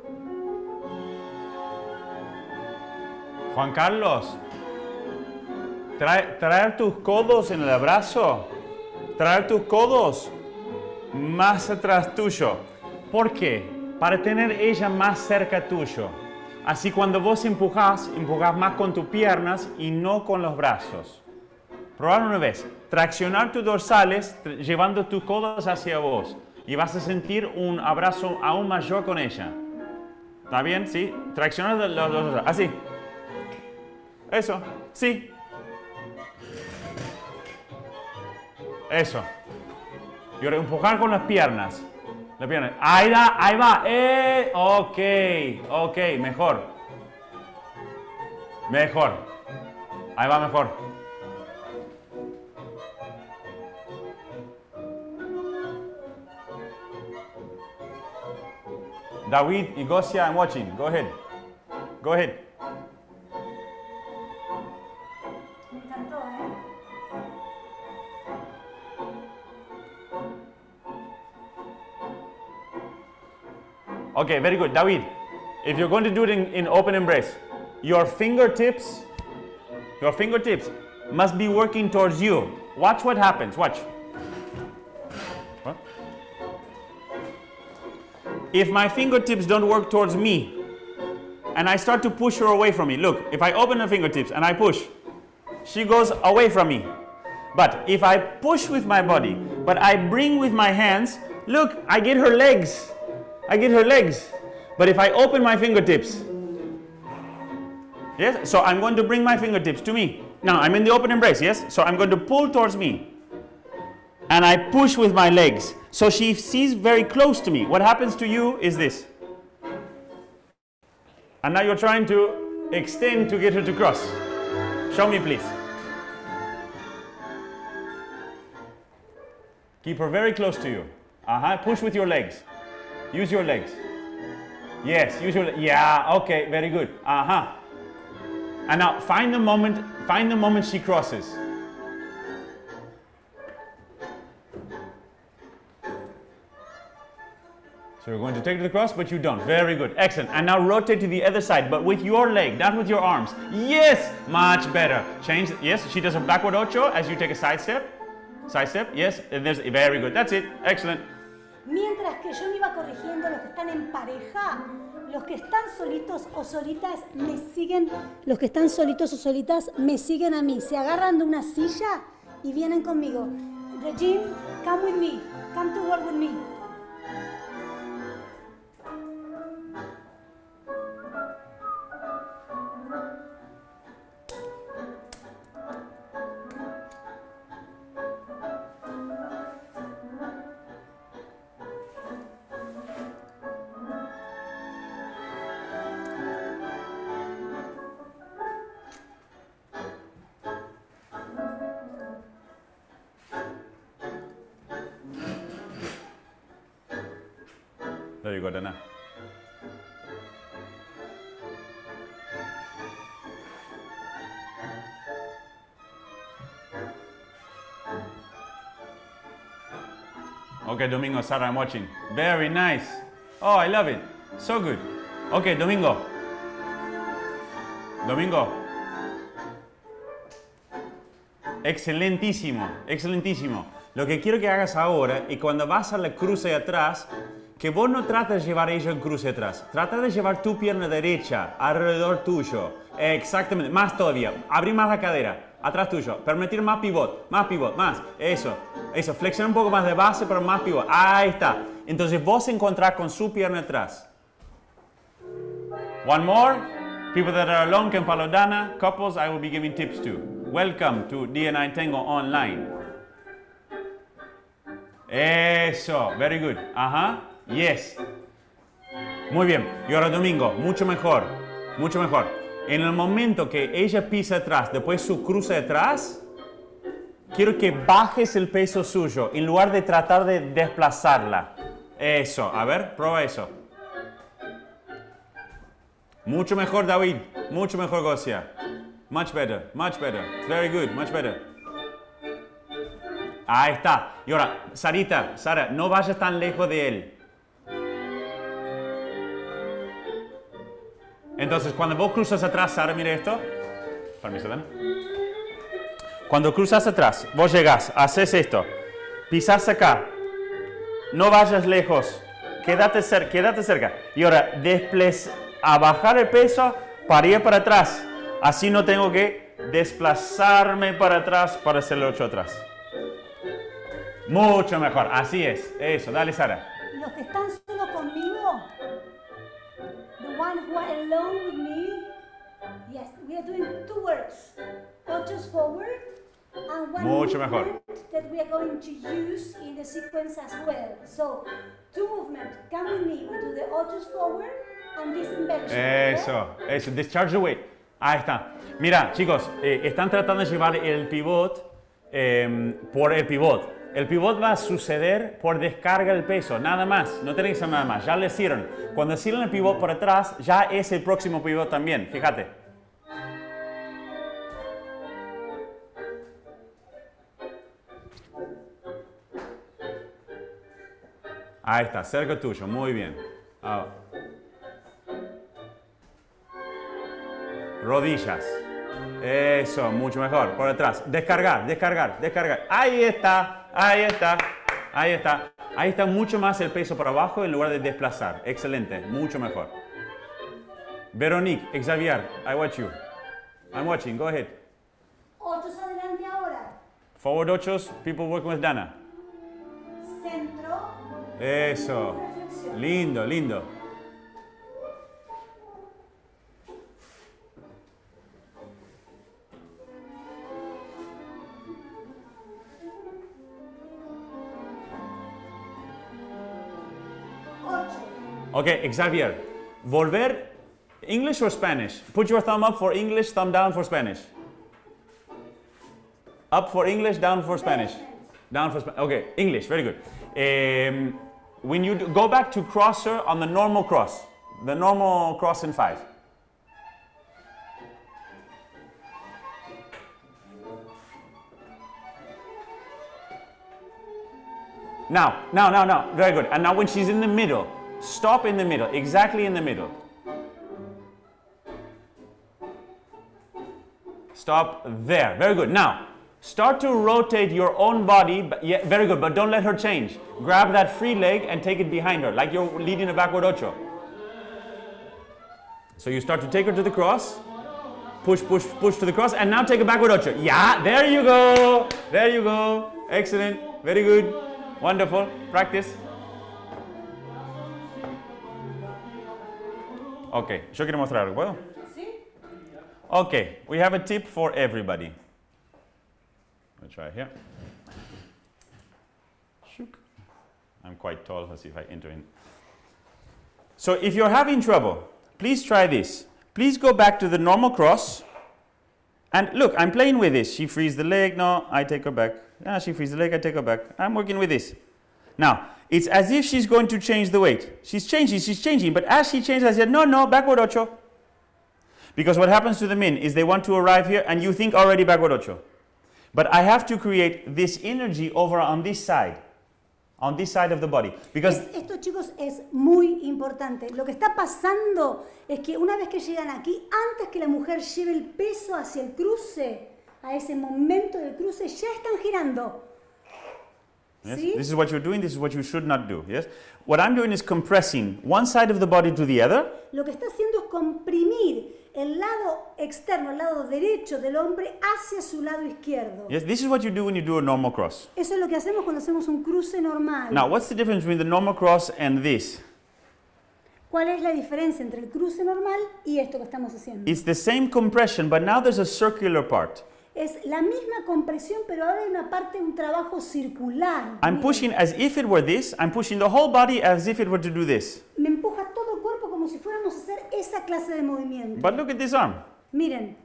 Juan Carlos, trae, traer tus codos en el abrazo, traer tus codos más atrás tuyo. ¿Por qué? Para tener ella más cerca tuyo. Así cuando vos empujás, empujás más con tus piernas y no con los brazos. Probar una vez. Traccionar tus dorsales llevando tus codos hacia vos. Y vas a sentir un abrazo aún mayor con ella. ¿Está bien? ¿Sí? Traccionar los dorsales. Así. Eso. Sí. Eso. Y ahora empujar con las piernas. Las piernas. Ahí va, ahí va. Eh, ok, ok, mejor. Mejor. Ahí va mejor. David y Gosia, I'm watching. Go ahead. Go ahead. Me encantó, ¿eh? Okay, very good. David, if you're going to do it in, in open embrace, your fingertips, your fingertips must be working towards you. Watch what happens. Watch. What? If my fingertips don't work towards me, and I start to push her away from me, look, if I open her fingertips and I push, she goes away from me. But if I push with my body, but I bring with my hands, look, I get her legs. I get her legs. But if I open my fingertips, yes, so I'm going to bring my fingertips to me. Now I'm in the open embrace, yes? So I'm going to pull towards me. And I push with my legs. So she sees very close to me. What happens to you is this. And now you're trying to extend to get her to cross. Show me, please. Keep her very close to you. Uh-huh. Push with your legs. Use your legs. Yes, use your legs. Yeah, okay, very good. Uh-huh. And now find the moment, find the moment she crosses. So you're going to take the cross, but you don't. Very good. Excellent. And now rotate to the other side, but with your leg, not with your arms. Yes! Much better. Change. Yes, she does a backward ocho as you take a side step. Side step. Yes. And there's very good. That's it. Excellent. Mientras que yo me iba corrigiendo, los que están en pareja, los que están solitos o solitas, me siguen, los que están solitos o solitas, me siguen a mí. Se agarran de una silla y vienen conmigo. Regine, come with me. Come to work with me. There you go, Dana. Okay, Domingo, Sarah, I'm watching. Very nice. Oh, I love it. So good. Okay, Domingo. Domingo. Excelentísimo, excelentísimo. Lo que quiero que hagas ahora es cuando vas a la cruce de atrás, que vos no trates de llevar ella en cruce de atrás. Trata de llevar tu pierna derecha alrededor tuyo. Exactamente. Más todavía. Abrir más la cadera. Atrás tuyo. Permitir más pivot. Más pivot. Más. Eso. Eso. Flexiona un poco más de base, pero más pivot. Ahí está. Entonces vos encontrás con su pierna atrás. One more. People that are alone can follow Dana. Couples, I will be giving tips to. Welcome to D and I Tango Online. Eso. Very good. Ajá. Yes. Muy bien. Y ahora Domingo. Mucho mejor. Mucho mejor. En el momento que ella pisa atrás, después su cruce atrás, quiero que bajes el peso suyo en lugar de tratar de desplazarla. Eso. A ver, prueba eso. Mucho mejor, David. Mucho mejor, Gosia. Much better. Much better. Very good. Much better. Ahí está. Y ahora, Sarita, Sara, no vayas tan lejos de él. Entonces, cuando vos cruzas atrás, Sara, mire esto. Permiso, Dana. Cuando cruzas atrás, vos llegás, haces esto. Pisás acá. No vayas lejos. Quédate, cer quédate cerca. Y ahora, desplaz a bajar el peso para ir para atrás. Así no tengo que desplazarme para atrás para hacer el ocho atrás. Mucho mejor. Así es. Eso. Dale, Sara. Los que están solo conmigo, the one who are alone with me, yes, we are doing two words. Ocho's forward and one Mucho movement mejor. that we are going to use in the sequence as well. So, two movements. Come with me. We do the ocho's forward and this inversion. Eso, eso, discharge the weight. Ahí está. Mira, chicos, eh, están tratando de llevar el pivot eh, por el pivot. El pivot va a suceder por descarga del peso, nada más. No tiene que ser nada más. Ya lo hicieron. Cuando hicieron el pivot por atrás, ya es el próximo pivot también. Fíjate. Ahí está, cerca tuyo. Muy bien. Ah. Rodillas. Eso, mucho mejor. Por detrás. Descargar, descargar, descargar. Ahí está, ahí está, ahí está. Ahí está mucho más el peso para abajo en lugar de desplazar. Excelente, mucho mejor. Veronique, Xavier, I watch you. I'm watching, go ahead. Ochos adelante ahora. Forward ochos, people working with Dana. Centro. Eso. Reflexión. Lindo, lindo. Okay, Xavier, volver, English or Spanish? Put your thumb up for English, thumb down for Spanish. Up for English, down for Spanish. Down for Spanish. Okay, English, very good. Um, when you do, go back to crosser on the normal cross, the normal cross in five. Now, now, now, now, very good. And now when she's in the middle, stop in the middle, exactly in the middle. Stop there, very good. Now, start to rotate your own body, but yeah, very good, but don't let her change. Grab that free leg and take it behind her, like you're leading a backward ocho. So you start to take her to the cross, push, push, push to the cross, and now take a backward ocho. Yeah, there you go, there you go. Excellent, very good, wonderful, practice. Ok, yo quiero mostrar algo, ¿puedo? ¿Sí? Okay, we have a tip for everybody. Let's try here. Shook. I'm quite tall, let's see if I enter in. So if you're having trouble, please try this. Please go back to the normal cross. And look, I'm playing with this. She frees the leg, no, I take her back. Ah, she frees the leg, I take her back. I'm working with this. Now, it's as if she's going to change the weight. She's changing, she's changing, but as she changes, I said, no, no, backward ocho. Because what happens to the men is they want to arrive here and you think already backward ocho. But I have to create this energy over on this side. On this side of the body. Because Es- esto, chicos, es muy importante. Lo que está pasando es que una vez que llegan aquí, antes que la mujer lleve el peso hacia el cruce, a ese momento del cruce, ya están girando. yes, ¿Sí? this is what you're doing, this is what you should not do. Yes? What I'm doing is compressing one side of the body to the other. Lo que está haciendo es comprimir el lado externo, el lado derecho del hombre hacia su lado izquierdo. Yes, this is what you do when you do a normal cross. Eso es lo que hacemos cuando hacemos un cruce normal. Now, what's the difference between the normal cross and this? ¿Cuál es la diferencia entre el cruce normal y esto que estamos haciendo? It's the same compression, but now there's a circular part. Es la misma compresión, pero ahora hay una parte, un trabajo circular. I'm Miren, pushing as if it were this. I'm pushing the whole body as if it were to do this. me empuja todo el cuerpo como si fuéramos a hacer esa clase de movimiento. But look at this arm. Miren,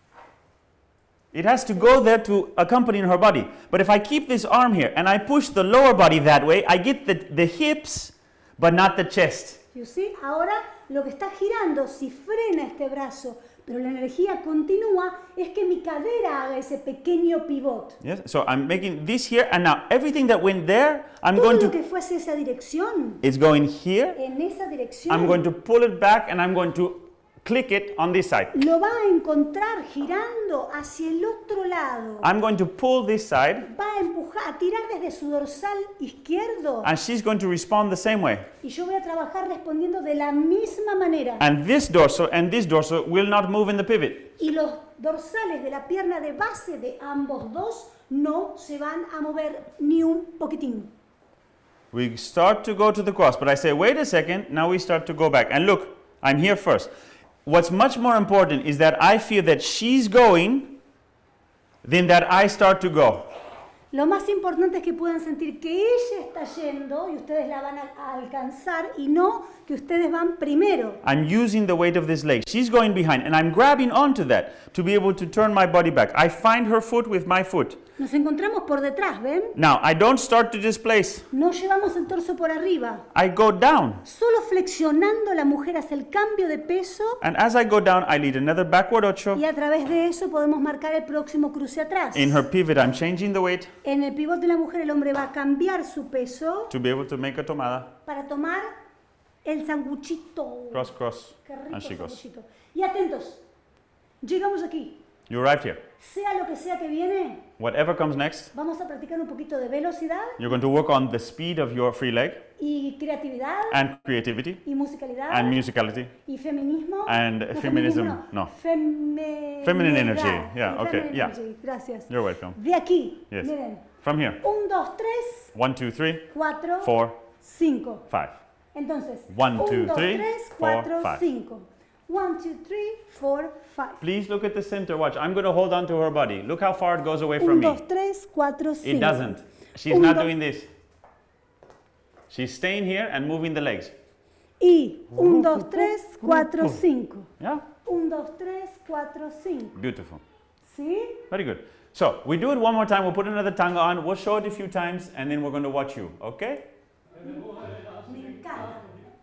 It has to go there to accompany her body. But if I keep this arm here and I push the lower body that way, I get the, the hips, but not the chest. you see, ahora lo que está girando, si frena este brazo, pero la energía continúa, es que mi cadera haga ese pequeño pivot. Yes. So I'm making this here, and now everything that went there, I'm Todo going lo to. que fue hacia esa dirección, It's going here. en esa dirección, I'm going to pull it back, and I'm going to click it on this side. lo va a encontrar girando hacia el otro lado. I'm going to pull this side, Va a empujar, a tirar desde su dorsal izquierdo. and she's going to respond the same way. Y yo voy a trabajar respondiendo de la misma manera. And this dorsal and this dorsal will not move in the pivot. Y los dorsales de la pierna de base de ambos dos no se van a mover ni un poquitín. We start to go to the cross, but I say, wait a second, now we start to go back. And look, I'm here first. What's much more important is that I feel that she's going, than that I start to go. Lo más importante es que puedan sentir que ella está yendo y ustedes la van a, a alcanzar y no que ustedes van primero. I'm using the weight of this leg. She's going behind, and I'm grabbing onto that to be able to turn my body back. I find her foot with my foot. Nos encontramos por detrás, ¿ven? Now, I don't start to displace. No llevamos el torso por arriba. I go down. Solo flexionando la mujer hace el cambio de peso And as I go down, I lead another backward ocho. y a través de eso podemos marcar el próximo cruce atrás. In her pivot, I'm changing the weight En el pivot de la mujer el hombre va a cambiar su peso to be able to make a tomada. para tomar el sanguchito. Cross, cross. Qué rico And she goes. sanguchito. Y atentos, llegamos aquí. You arrived here. Sea lo que sea que viene, Whatever comes next, vamos a practicar un poquito de velocidad you're going to work on the speed of your free leg y creatividad and creativity y musicalidad and musicality. y feminismo. and No, feminism, feminismo no. Feme- Feminine energy, feminidad. yeah, Sí, okay, feminine yeah. energy, gracias. You're welcome. De aquí, Yes. miren, From here. un, dos, tres, One, two, three, cuatro, four, cinco. five. Entonces, One, un, two, dos, three, tres, four, cuatro, five. cinco. One, two, three, four, five. Please look at the center. Watch. I'm going to hold on to her body. Look how far it goes away from Un, me. dos, tres, cuatro, cinco. It doesn't. She's Un, not dos- doing this. She's staying here and moving the legs. Y un, dos, tres, cuatro, cinco. Yeah? Un, dos, tres, cuatro, cinco. Beautiful. ¿Sí? Very good. So, we do it one more time. We'll put another tanga on. We'll show it a few times and then we're going to watch you. Okay? Me encanta.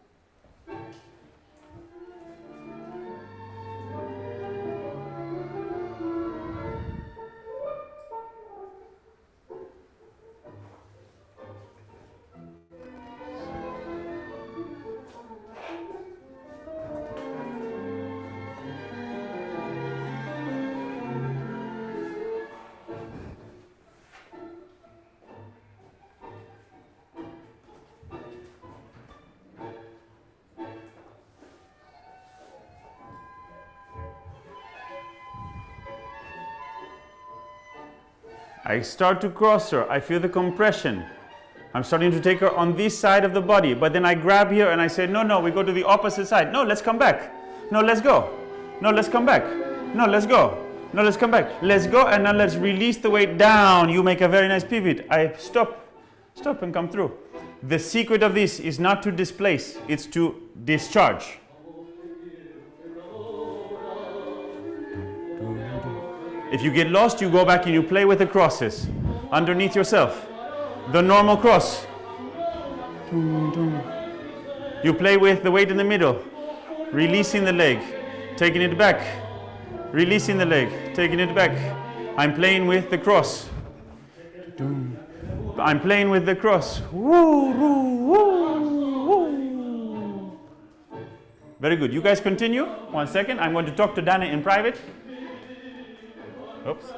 I start to cross her. I feel the compression. I'm starting to take her on this side of the body, but then I grab here and I say, no, no, we go to the opposite side. No, let's come back. No, let's go. No, let's come back. No, let's go. No, let's come back. Let's go, and now let's release the weight down. You make a very nice pivot. I stop, stop and come through. The secret of this is not to displace, it's to discharge. If you get lost, you go back and you play with the crosses underneath yourself. The normal cross. Dum, dum. You play with the weight in the middle, releasing the leg, taking it back, releasing the leg, taking it back. I'm playing with the cross. Dum. I'm playing with the cross. Woo, woo, woo, woo. Very good. You guys continue. One second. I'm going to talk to Dana in private. Oops.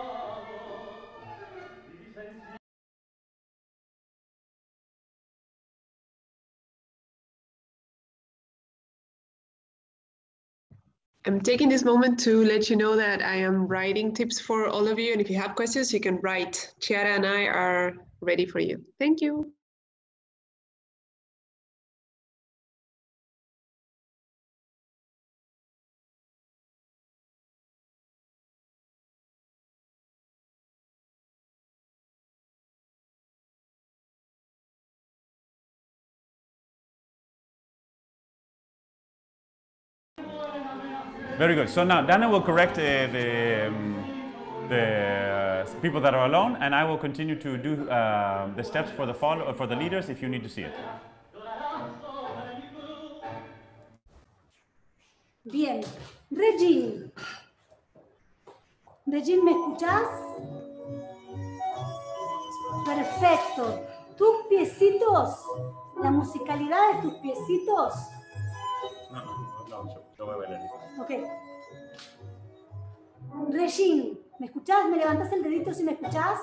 I'm taking this moment to let you know that I am writing tips for all of you, and if you have questions, you can write. Chiara and I are ready for you. Thank you. Very good. So now Dana will correct uh, the, um, the uh, people that are alone, and I will continue to do uh, the steps for the follow for the leaders if you need to see it. Bien. Regine. Regine, ¿me escuchás? Perfecto. Tus piecitos, la musicalidad de tus piecitos. No, no, no, yo voy a bailar. Ok. Regine, ¿me escuchás? ¿Me levantás el dedito si me escuchás?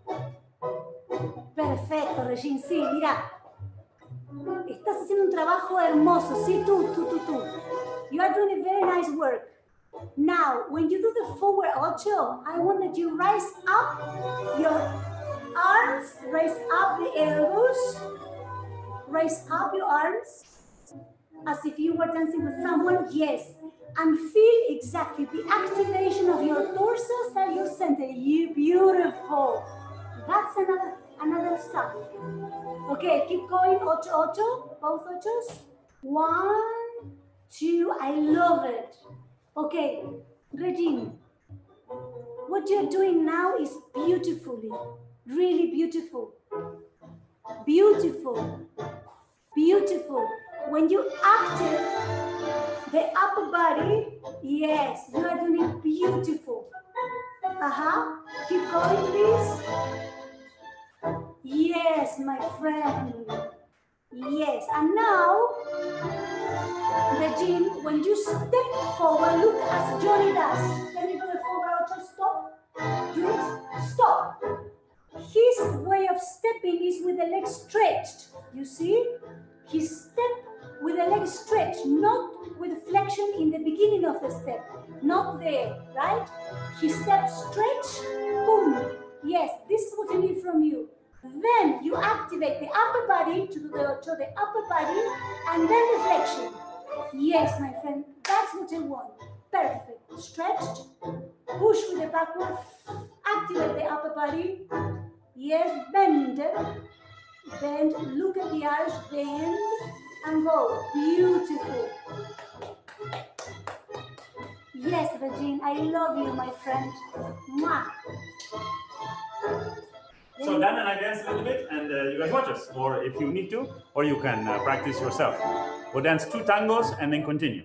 Perfecto, Regine. Sí, mira. Estás haciendo un trabajo hermoso. Sí, tú, tú, tú, tú. You are doing a very nice work. Now, when you do the forward ocho, I want that you rise up your arms, raise up the elbows, raise up your arms as if you were dancing with someone. Yes. And feel exactly the activation of your torso and your center. You beautiful. That's another another stuff. Okay, keep going. Ocho, ocho, both ochos. One, two. I love it. Okay, Regine, what you're doing now is beautifully, really beautiful. Beautiful. Beautiful. When you active the upper body, yes, you are doing it beautiful. Uh-huh. Keep going, please. Yes, my friend. Yes. And now, Regine, when you step forward, look as Johnny does. Can you do the forward ocho? Stop. Do it. Stop. His way of stepping is with the legs stretched. You see? He steps with the legs stretched, not with flexion in the beginning of the step. Not there, right? He steps stretch, boom. Yes, this is what I need from you. Then you activate the upper body to the, to the upper body and then the flexion. Yes, my friend, that's what I want. Perfect. Stretched, push with the backward, activate the upper body. Yes, bend. Bend, look at the eyes, bend, and go. Beautiful. Yes, Regine, I love you, my friend. Mwah. So Dan and I dance a little bit, and uh, you guys watch us, or if you need to, or you can uh, practice yourself. We'll dance two tangos and then continue.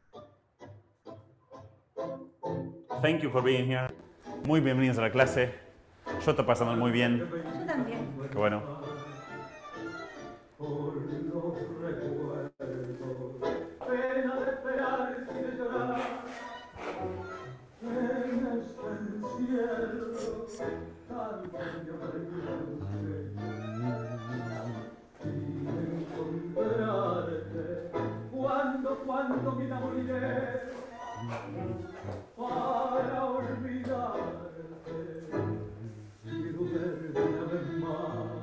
Thank you for being here. Muy bienvenidos a la clase. Yo estoy pasando muy bien. Yo también. Qué bueno. Cuando, cuando me enamoré para olvidarte, quiero verte una vez más.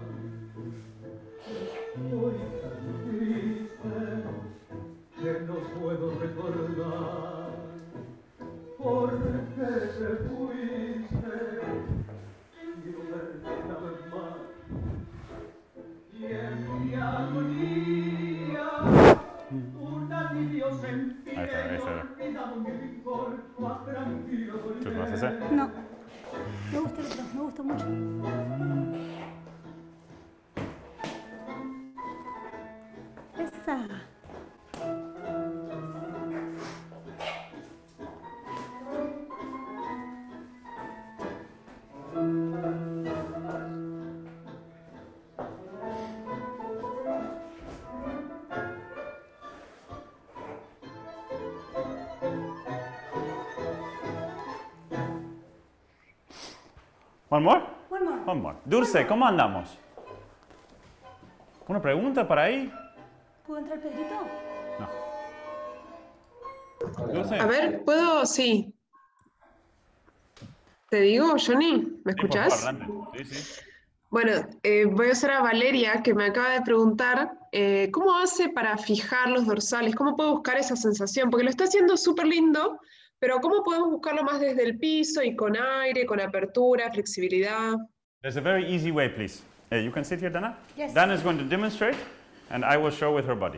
Hoy tan triste que no puedo recordar por qué te fuiste. Quiero verte una vez más y en mi agonía un alivio sentí. Ahí está, ahí está. ¿Tú lo vas a hacer? No. Me gusta el otro, me gusta mucho. terraza. One more? One more. One more. Dulce, ¿cómo andamos? ¿Una pregunta para ahí? ¿Puedo entrar, Pedrito? No. Dulce. A ver, ¿puedo? Sí. ¿Te digo, Johnny? ¿Me Sí, por escuchás? favor, adelante. Sí, sí. Bueno, eh, voy a hacer a Valeria, que me acaba de preguntar eh, cómo hace para fijar los dorsales, cómo puede buscar esa sensación, porque lo está haciendo súper lindo, pero cómo podemos buscarlo más desde el piso y con aire, con apertura, flexibilidad. There's a very easy way, please. Hey, you can sit here, Dana? Yes. Dana is going to demonstrate, and I will show with her body.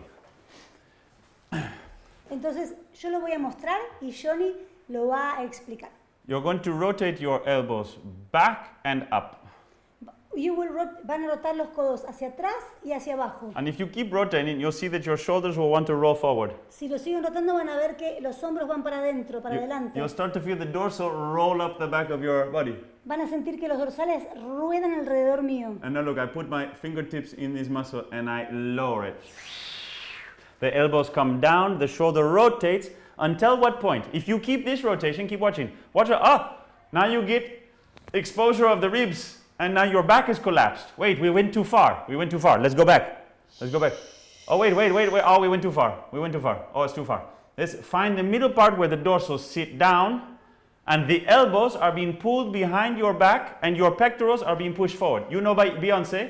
Entonces, yo lo voy a mostrar y Johnny lo va a explicar. You're going to rotate your elbows back and up. You will rot- van a rotar los codos hacia atrás y hacia abajo. And if you keep rotating, you'll see that your shoulders will want to roll forward. Si lo siguen rotando van a ver que los hombros van para adentro, para You, adelante. you'll start to feel the dorsal roll up the back of your body. Van a sentir que los dorsales ruedan alrededor mío. And now look, I put my fingertips in this muscle and I lower it. The elbows come down, the shoulder rotates until what point? If you keep this rotation, keep watching. Watch it. Ah, now you get exposure of the ribs and now your back is collapsed. Wait, we went too far. We went too far. Let's go back. Let's go back. Oh, wait, wait, wait, wait. Oh, we went too far. We went too far. Oh, it's too far. Let's find the middle part where the dorsals sit down and the elbows are being pulled behind your back and your pectorals are being pushed forward. You know by Beyonce?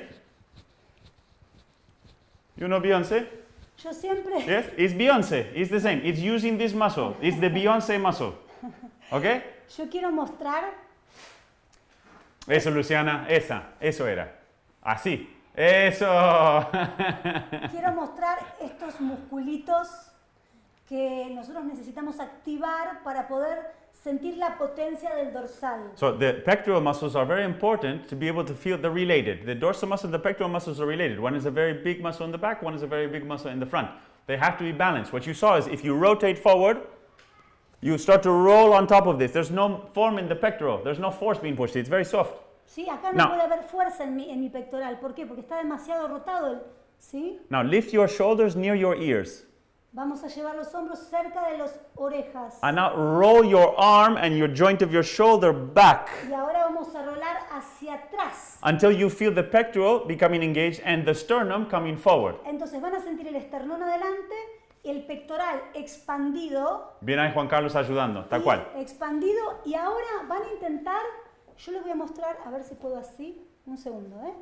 You know Beyonce? Yo siempre... Yes, it's Beyonce. It's the same. It's using this muscle. It's the Beyonce muscle. Okay? Yo quiero mostrar... Eso, Luciana. Esa. Eso era. Así. Eso. Quiero mostrar estos musculitos que nosotros necesitamos activar para poder sentir la potencia del dorsal. So the pectoral muscles are very important to be able to feel they're related. The dorsal muscle and the pectoral muscles are related. One is a very big muscle in the back, one is a very big muscle in the front. They have to be balanced. What you saw is if you rotate forward, you start to roll on top of this. There's no form in the pectoral. There's no force being pushed. It's very soft. Sí, acá no, No. puede haber fuerza en mi, en mi pectoral. ¿Por qué? Porque está demasiado rotado. el- ¿Sí? Now lift your shoulders near your ears. Vamos a llevar los hombros cerca de las orejas. And now roll your arm and your joint of your shoulder back Y ahora vamos a rolar hacia atrás. until you feel the pectoral becoming engaged and the sternum coming forward. Entonces van a sentir el esternón adelante, el pectoral expandido. Viene ahí Juan Carlos ayudando, tal y cual. Expandido. Y ahora van a intentar, yo les voy a mostrar, a ver si puedo así. Un segundo, ¿eh?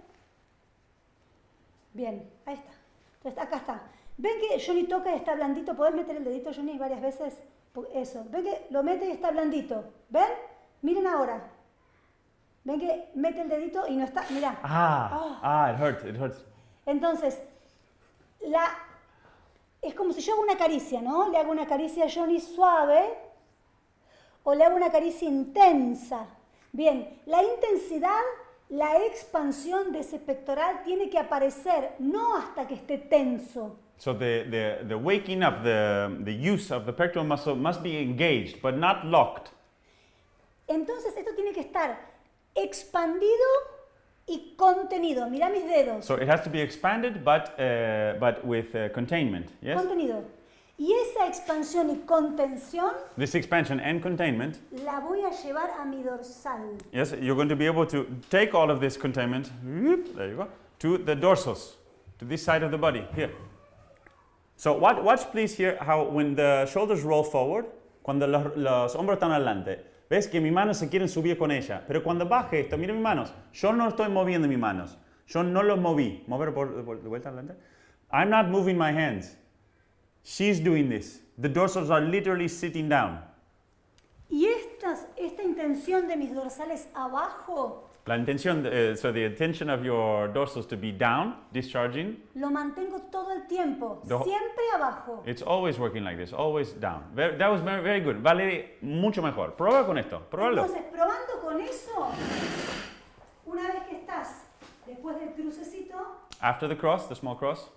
Bien, ahí está. Entonces, acá está. ¿Ven que Johnny toca y está blandito? ¿Podés meter el dedito, Johnny, varias veces? Po- Eso. ¿Ven que lo mete y está blandito? ¿Ven? Miren ahora. ¿Ven que mete el dedito y no está? Mirá. Ah, ah, it hurts, it hurts. Entonces, la, es como si yo hago una caricia, ¿no? Le hago una caricia a Johnny suave o le hago una caricia intensa. Bien, la intensidad, la expansión de ese pectoral tiene que aparecer, no hasta que esté tenso. So the, the, the waking up, the, the use of the pectoral muscle must be engaged, but not locked. Entonces, esto tiene que estar expandido y contenido. Mirá mis dedos. So it has to be expanded, but, uh, but with uh, containment, yes? Contenido. Y esa expansión y contención This expansion and containment, la voy a llevar a mi dorsal. yes, you're going to be able to take all of this containment, whoop, there you go, to the dorsals, to this side of the body, here. So watch, watch please here how when the shoulders roll forward, cuando los, los hombros están adelante, ves que mis manos se quieren subir con ella, pero cuando baje esto, mira mis manos, yo no estoy moviendo mis manos, yo no los moví, mover por, por de vuelta adelante. I'm not moving my hands. She's doing this. The dorsals are literally sitting down. Y estas, esta intención de mis dorsales abajo La intención, uh, so the intention of your dorsals to be down, discharging, lo mantengo todo el tiempo, The- siempre abajo. it's always working like this, always down. Very, that was very, very good. Valerie, mucho mejor. Prueba con esto, pruébalo. Entonces, probando con eso, una vez que estás después del crucecito, After the cross, the small cross,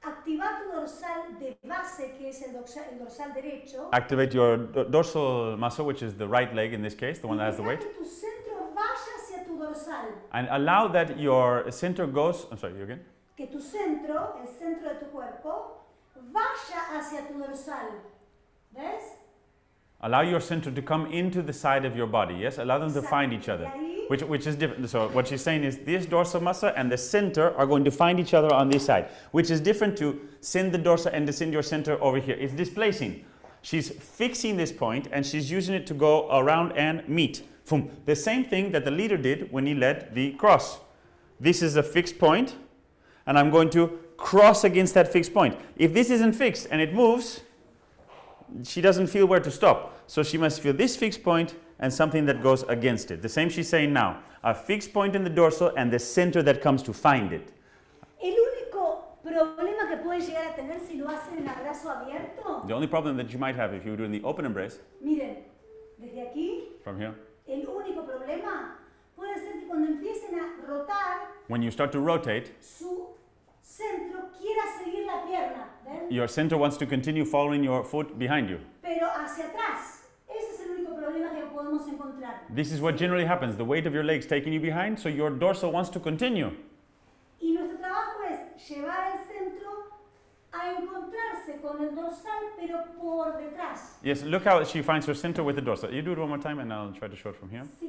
activa tu dorsal de base, que es el dorsal, el dorsal derecho. Activate your do- dorsal muscle, which is the right leg in this case, the one that has the Deja weight. que tu centro vaya hacia tu dorsal. And allow that your center goes, I'm sorry, you again? Que tu centro, el centro de tu cuerpo, vaya hacia tu dorsal. ¿Ves? Allow your center to come into the side of your body, yes? Allow them to find each other, which, which is different. So what she's saying is this dorsal muscle and the center are going to find each other on this side, which is different to send the dorsal and descend your center over here. It's displacing. She's fixing this point and she's using it to go around and meet. Boom. The same thing that the leader did when he led the cross. This is a fixed point and I'm going to cross against that fixed point. If this isn't fixed and it moves, she doesn't feel where to stop. So she must feel this fixed point and something that goes against it. The same she's saying now. A fixed point in the dorsal and the center that comes to find it. El único problema que puede llegar a tener si lo hacen en abrazo abierto, The only problem that you might have if you do in the open embrace, miren, desde aquí, from here, el único problema puede ser que cuando empiecen a rotar, when you start to rotate, su centro quiera seguir la pierna, ¿ven? your center wants to continue following your foot behind you. Pero hacia atrás. Ese es el único problema que podemos encontrar. This is what generally happens. The weight of your legs taking you behind, so your dorsal wants to continue. Y nuestro trabajo es llevar el centro a encontrarse con el dorsal, pero por detrás. Yes, look how she finds her center with the dorsal. You do it one more time and I'll try to show it from here. Sí.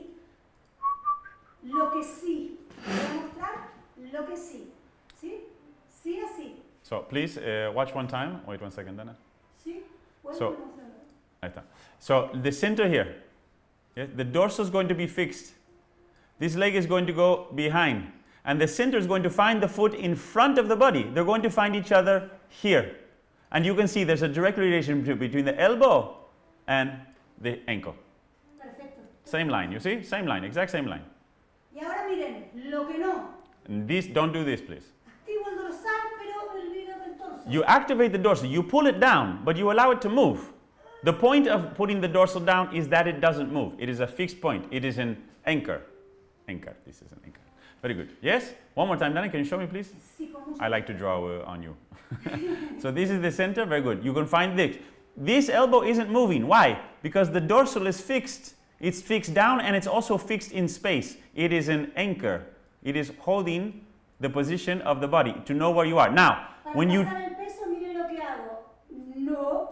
Lo que sí. Voy a mostrar lo que sí. ¿Sí? Sí, así. So please uh, watch one time. Wait one second, Dana. ¿Sí? Puedo So- mostrarlo. Ahí está. So the center here, yes, the dorsal is going to be fixed. This leg is going to go behind. And the center is going to find the foot in front of the body. They're going to find each other here. And you can see there's a direct relation between- between the elbow and the ankle. Perfecto. Same line, you see? Same line, exact same line. Y ahora miren, lo que no. And this, don't do this, please. Activo el dorsal, pero olvido del torso. You activate the dorsal, you pull it down, but you allow it to move. The point of putting the dorsal down is that it doesn't move. It is a fixed point. It is an anchor. Anchor, this is an anchor. Very good. Yes? One more time, Dani, can you show me, please? Sí, con mucho I like to draw uh, on you. So this is the center, very good. You can find this. This elbow isn't moving. Why? Because the dorsal is fixed. It's fixed down and it's also fixed in space. It is an anchor. It is holding the position of the body to know where you are. Now, Para when you... pasar el peso, miren lo que hago. No.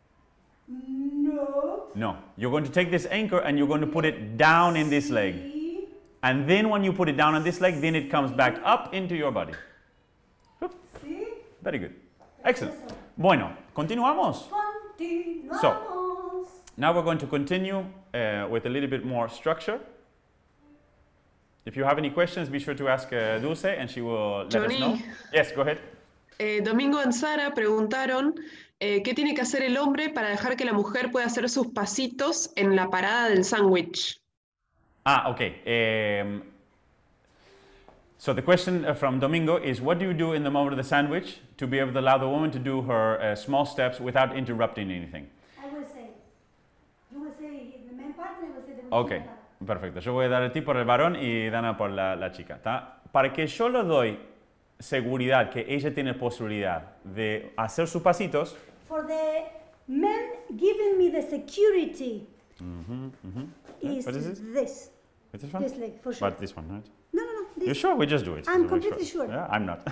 No. No, you're going to take this anchor and you're going to put it down in this leg. Sí. And then when you put it down on this leg, then it comes back up into your body. Oop, Sí. very good. Excellent. Bueno, continuamos. Continuamos. Now we're going to continue uh, with a little bit more structure. If you have any questions, be sure to ask uh, Dulce and she will let Johnny. us know. Yes, go ahead. Eh, Domingo y Sara preguntaron eh, qué tiene que hacer el hombre para dejar que la mujer pueda hacer sus pasitos en la parada del sándwich. Ah, okay. Um, so the question uh, from Domingo is, what do you do in the moment of the sandwich to be able to allow the woman to do her uh, small steps without interrupting anything? I will say. You will say the main part, and I will say the Ok, woman part. perfecto. Yo voy a dar el ti por el varón y Dana por la, la chica. ¿Tá? Para que yo le doy seguridad que ella tiene posibilidad de hacer sus pasitos, For the men giving me the security mhm, mhm. is What is this? this. Is this one? This leg, for sure. But this one, right? No, no, no. You This. sure? We just do it. I'm So we're completely sure. Yeah, I'm not.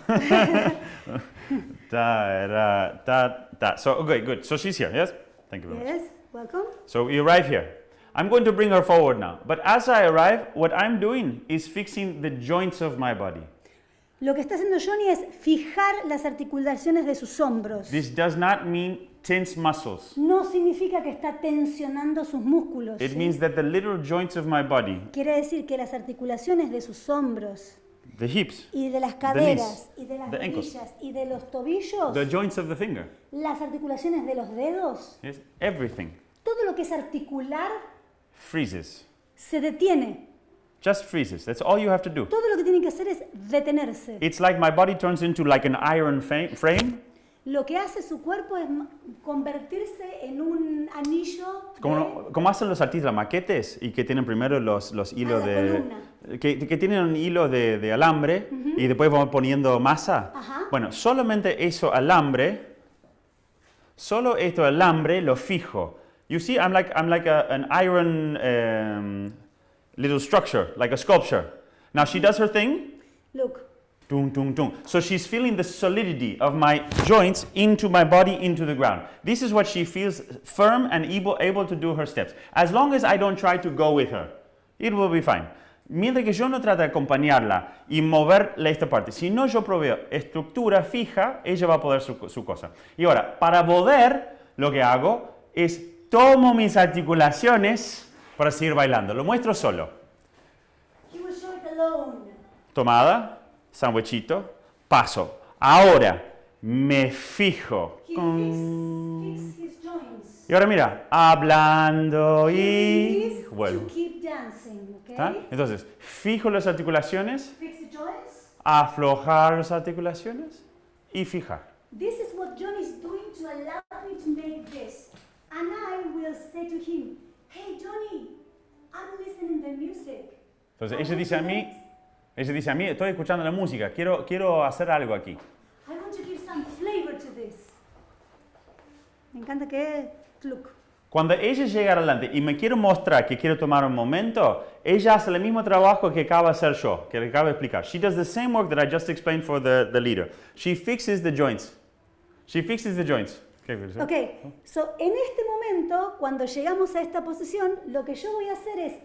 da, da, da, da. So, okay, good. So she's here, yes? Thank you very much. Yes, welcome. So we arrive here. I'm going to bring her forward now. But as I arrive, what I'm doing is fixing the joints of my body. Lo que está haciendo Johnny es fijar las articulaciones de sus hombros. This does not mean tense muscles. No significa que está tensionando sus músculos. It ¿sí? means that the little joints of my body, Quiere decir que las articulaciones de sus hombros the hips, y de las knees, caderas y de las the ankles, rodillas y de los tobillos, the joints of the finger, las articulaciones de los dedos, yes, everything todo lo que es articular freezes. se detiene. Just freezes. That's all you have to do. Todo lo que tiene que hacer es detenerse. It's like my body turns into like an iron fa- frame, Lo que hace su cuerpo es ma- convertirse en un anillo Como, de... no- como hacen los artistas, maquetes, y que tienen primero los, los hilos la de... columna. Que, que tienen un hilo de, de alambre y después vamos poniendo masa. Ajá. Bueno, solamente eso alambre, solo esto alambre lo fijo. You see, I'm like, I'm like a, an iron um, little structure, like a sculpture. Now she does her thing. Look, Tung, tung, tung. So she's feeling the solidity of my joints into my body, into the ground. This is what she feels firm and able, able to do her steps. As long as I don't try to go with her, it will be fine. Mientras que yo no trate de acompañarla y moverle esta parte, si no yo proveo estructura fija, ella va a poder su, su cosa. Y ahora, para poder, lo que hago es tomo mis articulaciones para seguir bailando. Lo muestro solo. he will show it alone. Tomada, sandwichito, paso. Ahora me fijo. He fix, fix his joints. Y ahora mira, hablando y This vuelvo. to keep dancing, okay? ¿Tá? Entonces, fijo las articulaciones, Fix the joints. aflojar las articulaciones y fijar. This is what John is doing to allow me to make this. And I will say to him, hey Johnny, I'm listening to music. Entonces, ella dice a mí, ella dice a mí, estoy escuchando la música, quiero, quiero hacer algo aquí. I want to give some flavor to this. Me encanta que, look. Cuando ella llega adelante y me quiere mostrar que quiere tomar un momento, ella hace el mismo trabajo que acaba de hacer yo, que le acabo de explicar. She does the same work that I just explained for the, the leader. She fixes the joints. She fixes the joints. ¿Qué quieres decir? Ok, so en este momento, cuando llegamos a esta posición, lo que yo voy a hacer es,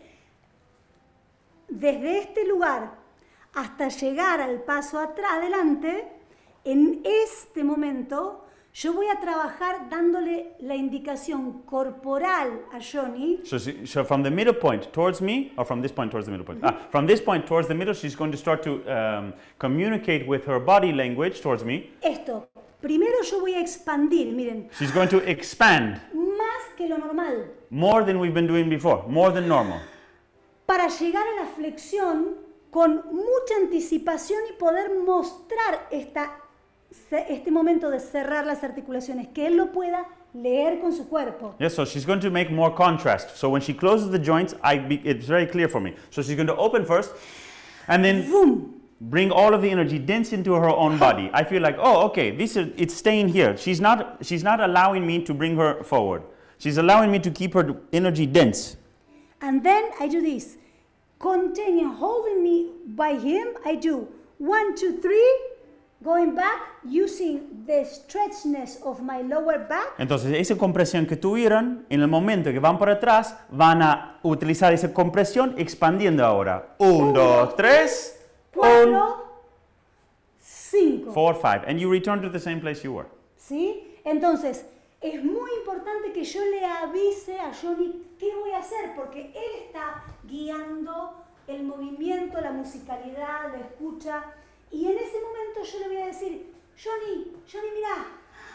desde este lugar hasta llegar al paso atrás, adelante, en este momento, yo voy a trabajar dándole la indicación corporal a Johnny. So, she, so from the middle point towards me, or from this point towards the middle point? Ah, from this point towards the middle, she's going to start to um, communicate with her body language towards me. Esto, primero yo voy a expandir, miren, She's going to expand más que lo normal, more than we've been doing before, more than normal. para llegar a la flexión con mucha anticipación y poder mostrar esta, este momento de cerrar las articulaciones, que él lo pueda leer con su cuerpo. Yes, so she's going to make more contrast. So when she closes the joints, I be, it's very clear for me. So she's going to open first, and then ¡Bum! bring all of the energy dense into her own body. I feel like, oh, okay, this is, it's staying here. She's not, she's not allowing me to bring her forward. She's allowing me to keep her energy dense. And then I do this. Continue holding me by him. I do one, two, three. Going back, using the stretchness of my lower back. Entonces, esa compresión que tuvieron, en el momento que van para atrás, van a utilizar esa compresión expandiendo ahora. Un, dos, tres, un, Cuatro, cinco. four, five. And you return to the same place you were. ¿Sí? Entonces, es muy importante que yo le avise a Johnny qué voy a hacer, porque él está guiando el movimiento, la musicalidad, la escucha. Y en ese momento yo le voy a decir, Johnny, Johnny, mira,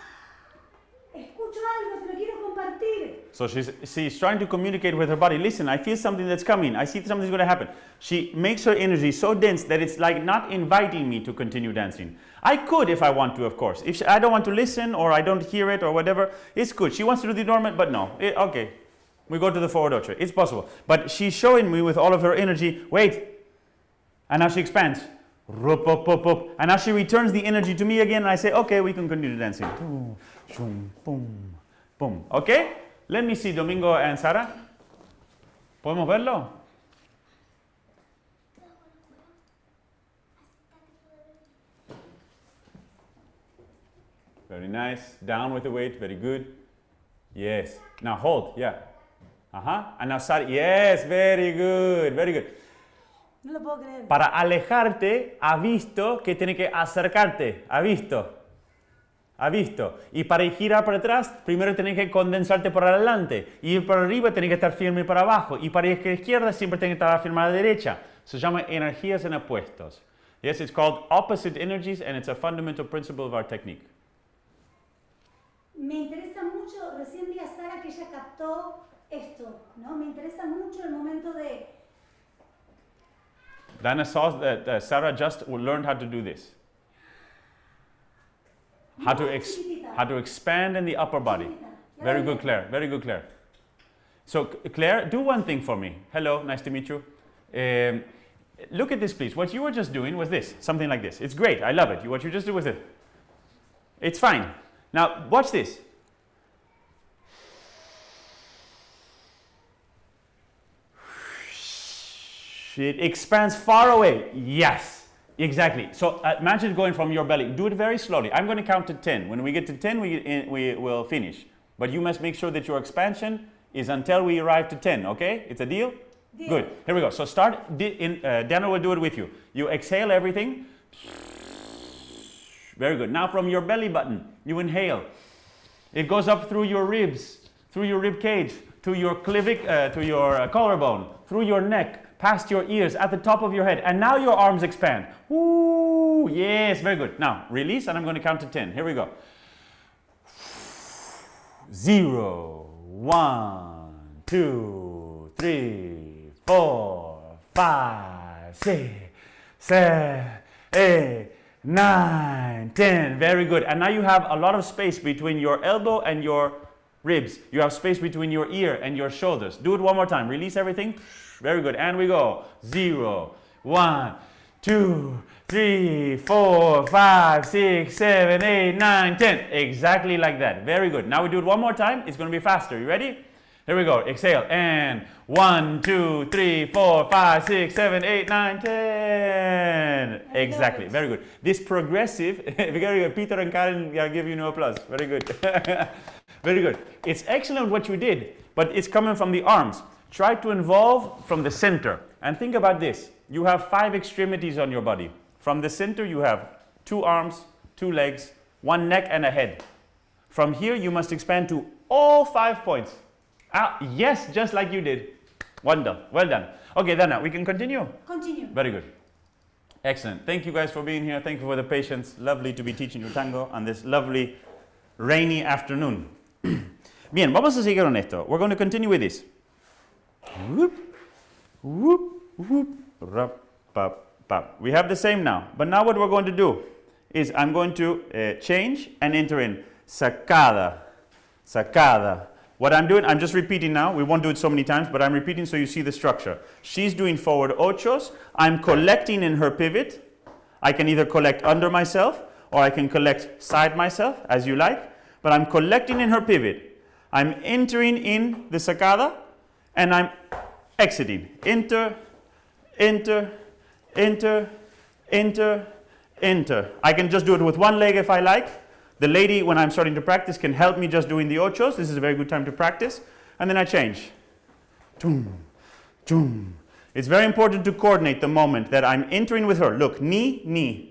escucho algo, te lo quiero compartir. So she's, she's trying to communicate with her body. Listen, I feel something that's coming. I see something's going to happen. She makes her energy so dense that it's like not inviting me to continue dancing. I could if I want to, of course. If she, I don't want to listen or I don't hear it or whatever, it's good. She wants to do the dormant, but no. It, okay, we go to the forward ocho. It's possible. But she's showing me with all of her energy, wait. And now she expands. Rup, up, up, up. And now she returns the energy to me again and I say, okay, we can continue dancing. Boom, boom, boom, boom. Okay? Let me see Domingo and Sara. ¿Podemos verlo? Very nice. Down with the weight. Very good. Yes. Now hold. Yeah. Uh-huh. And now Sara. Yes. Very good. Very good. No lo puedo creer. Para alejarte, ha visto que tiene que acercarte. Ha visto. Ha visto. Y para girar para atrás, primero tienes que condensarte por adelante. Y para arriba tienes que estar firme para abajo. Y para ir a la izquierda siempre tienes que estar firme a la derecha. Se llama energías en opuestos. Yes, it's called opposite energies and it's a fundamental principle of our technique. Me interesa mucho, recién vi a Sara que ella captó esto, ¿no? Me interesa mucho el momento de... Dana saw that uh, Sarah just learned how to do this. How to, ex how to expand in the upper body. Very good, Claire. Very good, Claire. So, Claire, do one thing for me. Hello, nice to meet you. Um, look at this, please. What you were just doing was this, something like this. It's great. I love it. What you just did was it. It's fine. Now, watch this. It expands far away. Yes, exactly. So uh, imagine going from your belly. Do it very slowly. I'm going to count to ten. When we get to ten, we, in, we will finish. But you must make sure that your expansion is until we arrive to ten, okay? It's a deal? Deal. Good. Here we go. So start, in, uh, Dana will do it with you. You exhale everything. Very good. Now from your belly button, you inhale. It goes up through your ribs, through your rib cage, to your clavic, uh, to your uh, collarbone, through your neck, past your ears, at the top of your head, and now your arms expand. Ooh, yes, very good. Now release, and I'm going to count to ten. Here we go. Zero, one, two, three, four, five, six, seven, eight, nine, ten. Very good. And now you have a lot of space between your elbow and your ribs. You have space between your ear and your shoulders. Do it one more time. Release everything. Very good. And we go. Zero, one, two, three, four, five, six, seven, eight, nine, ten. Exactly like that. Very good. Now we do it one more time. It's going to be faster. You ready? Here we go. Exhale. And one, two, three, four, five, six, seven, eight, nine, ten. Exactly. Very good. This progressive, very good. Peter and Karen, I'll give you no applause. Very good. Very good. It's excellent what you did, but it's coming from the arms. Try to involve from the center. And think about this. You have five extremities on your body. From the center, you have two arms, two legs, one neck, and a head. From here, you must expand to all five points. Ah, yes, just like you did. Well done. Well done. Okay, Dana, we can continue? Continue. Very good. Excellent. Thank you guys for being here. Thank you for the patience. Lovely to be teaching you tango on this lovely rainy afternoon. Bien, vamos a seguir con esto. We're going to continue with this. Whoop, whoop, whoop, rap, pap, pap. We have the same now, but now what we're going to do is I'm going to uh, change and enter in sacada, sacada. What I'm doing, I'm just repeating now. We won't do it so many times, but I'm repeating so you see the structure. She's doing forward ochos. I'm collecting in her pivot. I can either collect under myself or I can collect side myself, as you like. But I'm collecting in her pivot. I'm entering in the sacada and I'm exiting. Enter, enter, enter, enter, enter. I can just do it with one leg if I like. The lady, when I'm starting to practice, can help me just doing the ochos. This is a very good time to practice. And then I change. Tum, tum. It's very important to coordinate the moment that I'm entering with her. Look, knee, knee.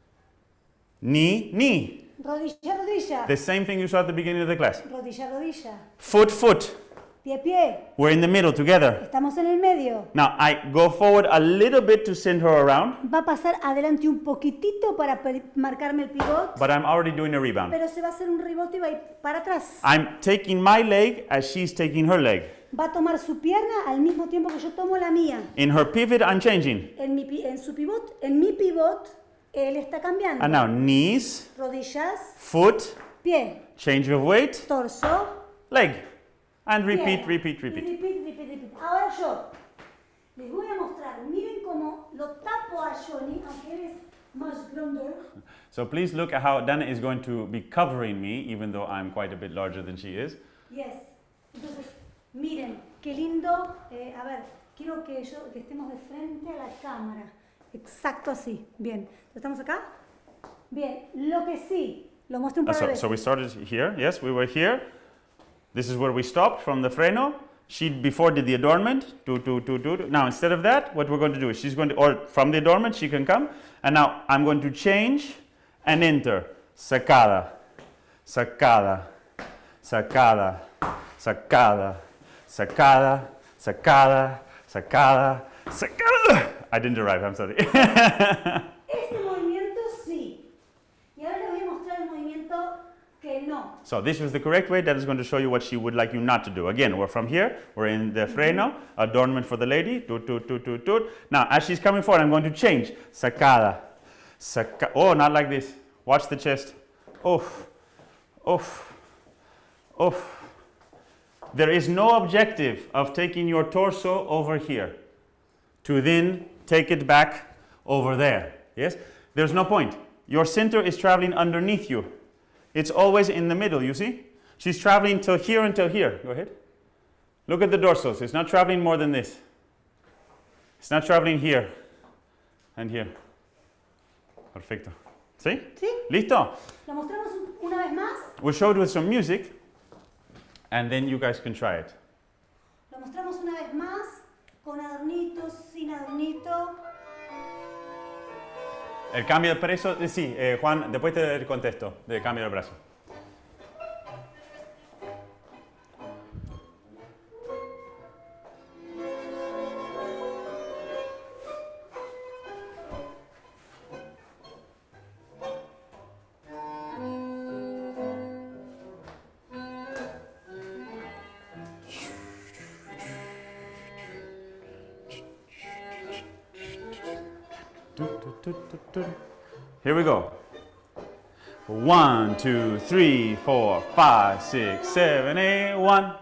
Knee, knee. Rodilla, rodilla. The same thing you saw at the beginning of the class. Rodilla, rodilla. Foot, foot. Pie, pie. We're in the middle together. Estamos en el medio. Now, I go forward a little bit to send her around. Va a pasar adelante un poquitito para marcarme el pivot. But I'm already doing a rebound. Pero se va a hacer un rebote y va a ir para atrás. I'm taking my leg as she's taking her leg. Va a tomar su pierna al mismo tiempo que yo tomo la mía. In her pivot, I'm changing. En, mi, en su pivot, en mi pivot, él está cambiando. And now knees, rodillas, foot, pie, change of weight, torso, leg. And repeat, pie. repeat, repeat. Y repeat, repeat, repeat. Ahora yo les voy a mostrar. Miren cómo lo tapo a Johnny, aunque él es más grande. So please look at how Dana is going to be covering me, even though I'm quite a bit larger than she is. Yes. Entonces, miren, qué lindo. Eh, a ver, quiero que, yo, que estemos de frente a la cámara. Exacto así. Bien. ¿Estamos acá? Bien. Lo que sí, lo muestro un par de so, veces. so we started here. Yes, we were here. This is where we stopped from the freno. She before did the adornment. Do, do, do, do, do. Now instead of that, what we're going to do is she's going to, or from the adornment, she can come. And now I'm going to change and enter. Sacada, sacada, sacada, sacada, sacada, sacada, sacada, sacada. I didn't arrive, I'm sorry. Este movimiento sí. Y ahora les voy a mostrar el movimiento que no. So this was the correct way. That is going to show you what she would like you not to do. Again, we're from here. We're in the freno. Adornment for the lady. Toot, toot, toot, toot, toot. Now, as she's coming forward, I'm going to change. Sacada. Saca. Oh, not like this. Watch the chest. Oof. Oof. Oof. there is no objective of taking your torso over here to then take it back over there. Yes? There's no point. Your center is traveling underneath you. It's always in the middle, you see? She's traveling till here and till here. Go ahead. Look at the dorsals. It's not traveling more than this. It's not traveling here and here. Perfecto. ¿Sí? ¿Sí? ¿Listo? ¿Lo mostramos una vez más? We'll show it with some music, and then you guys can try it. Lo mostramos una vez más, con adornito, sin adornito. El cambio de peso, eh, sí, eh, Juan, después te contesto del cambio de brazo. Here we go. One, two, three, four, five, six, seven, eight, one.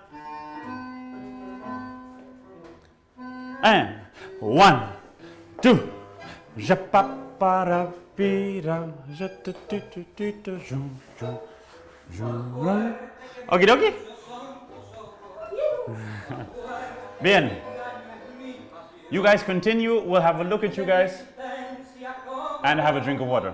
And one, two. Okie dokie. Bien. You guys continue. We'll have a look at you guys. And have a drink of water.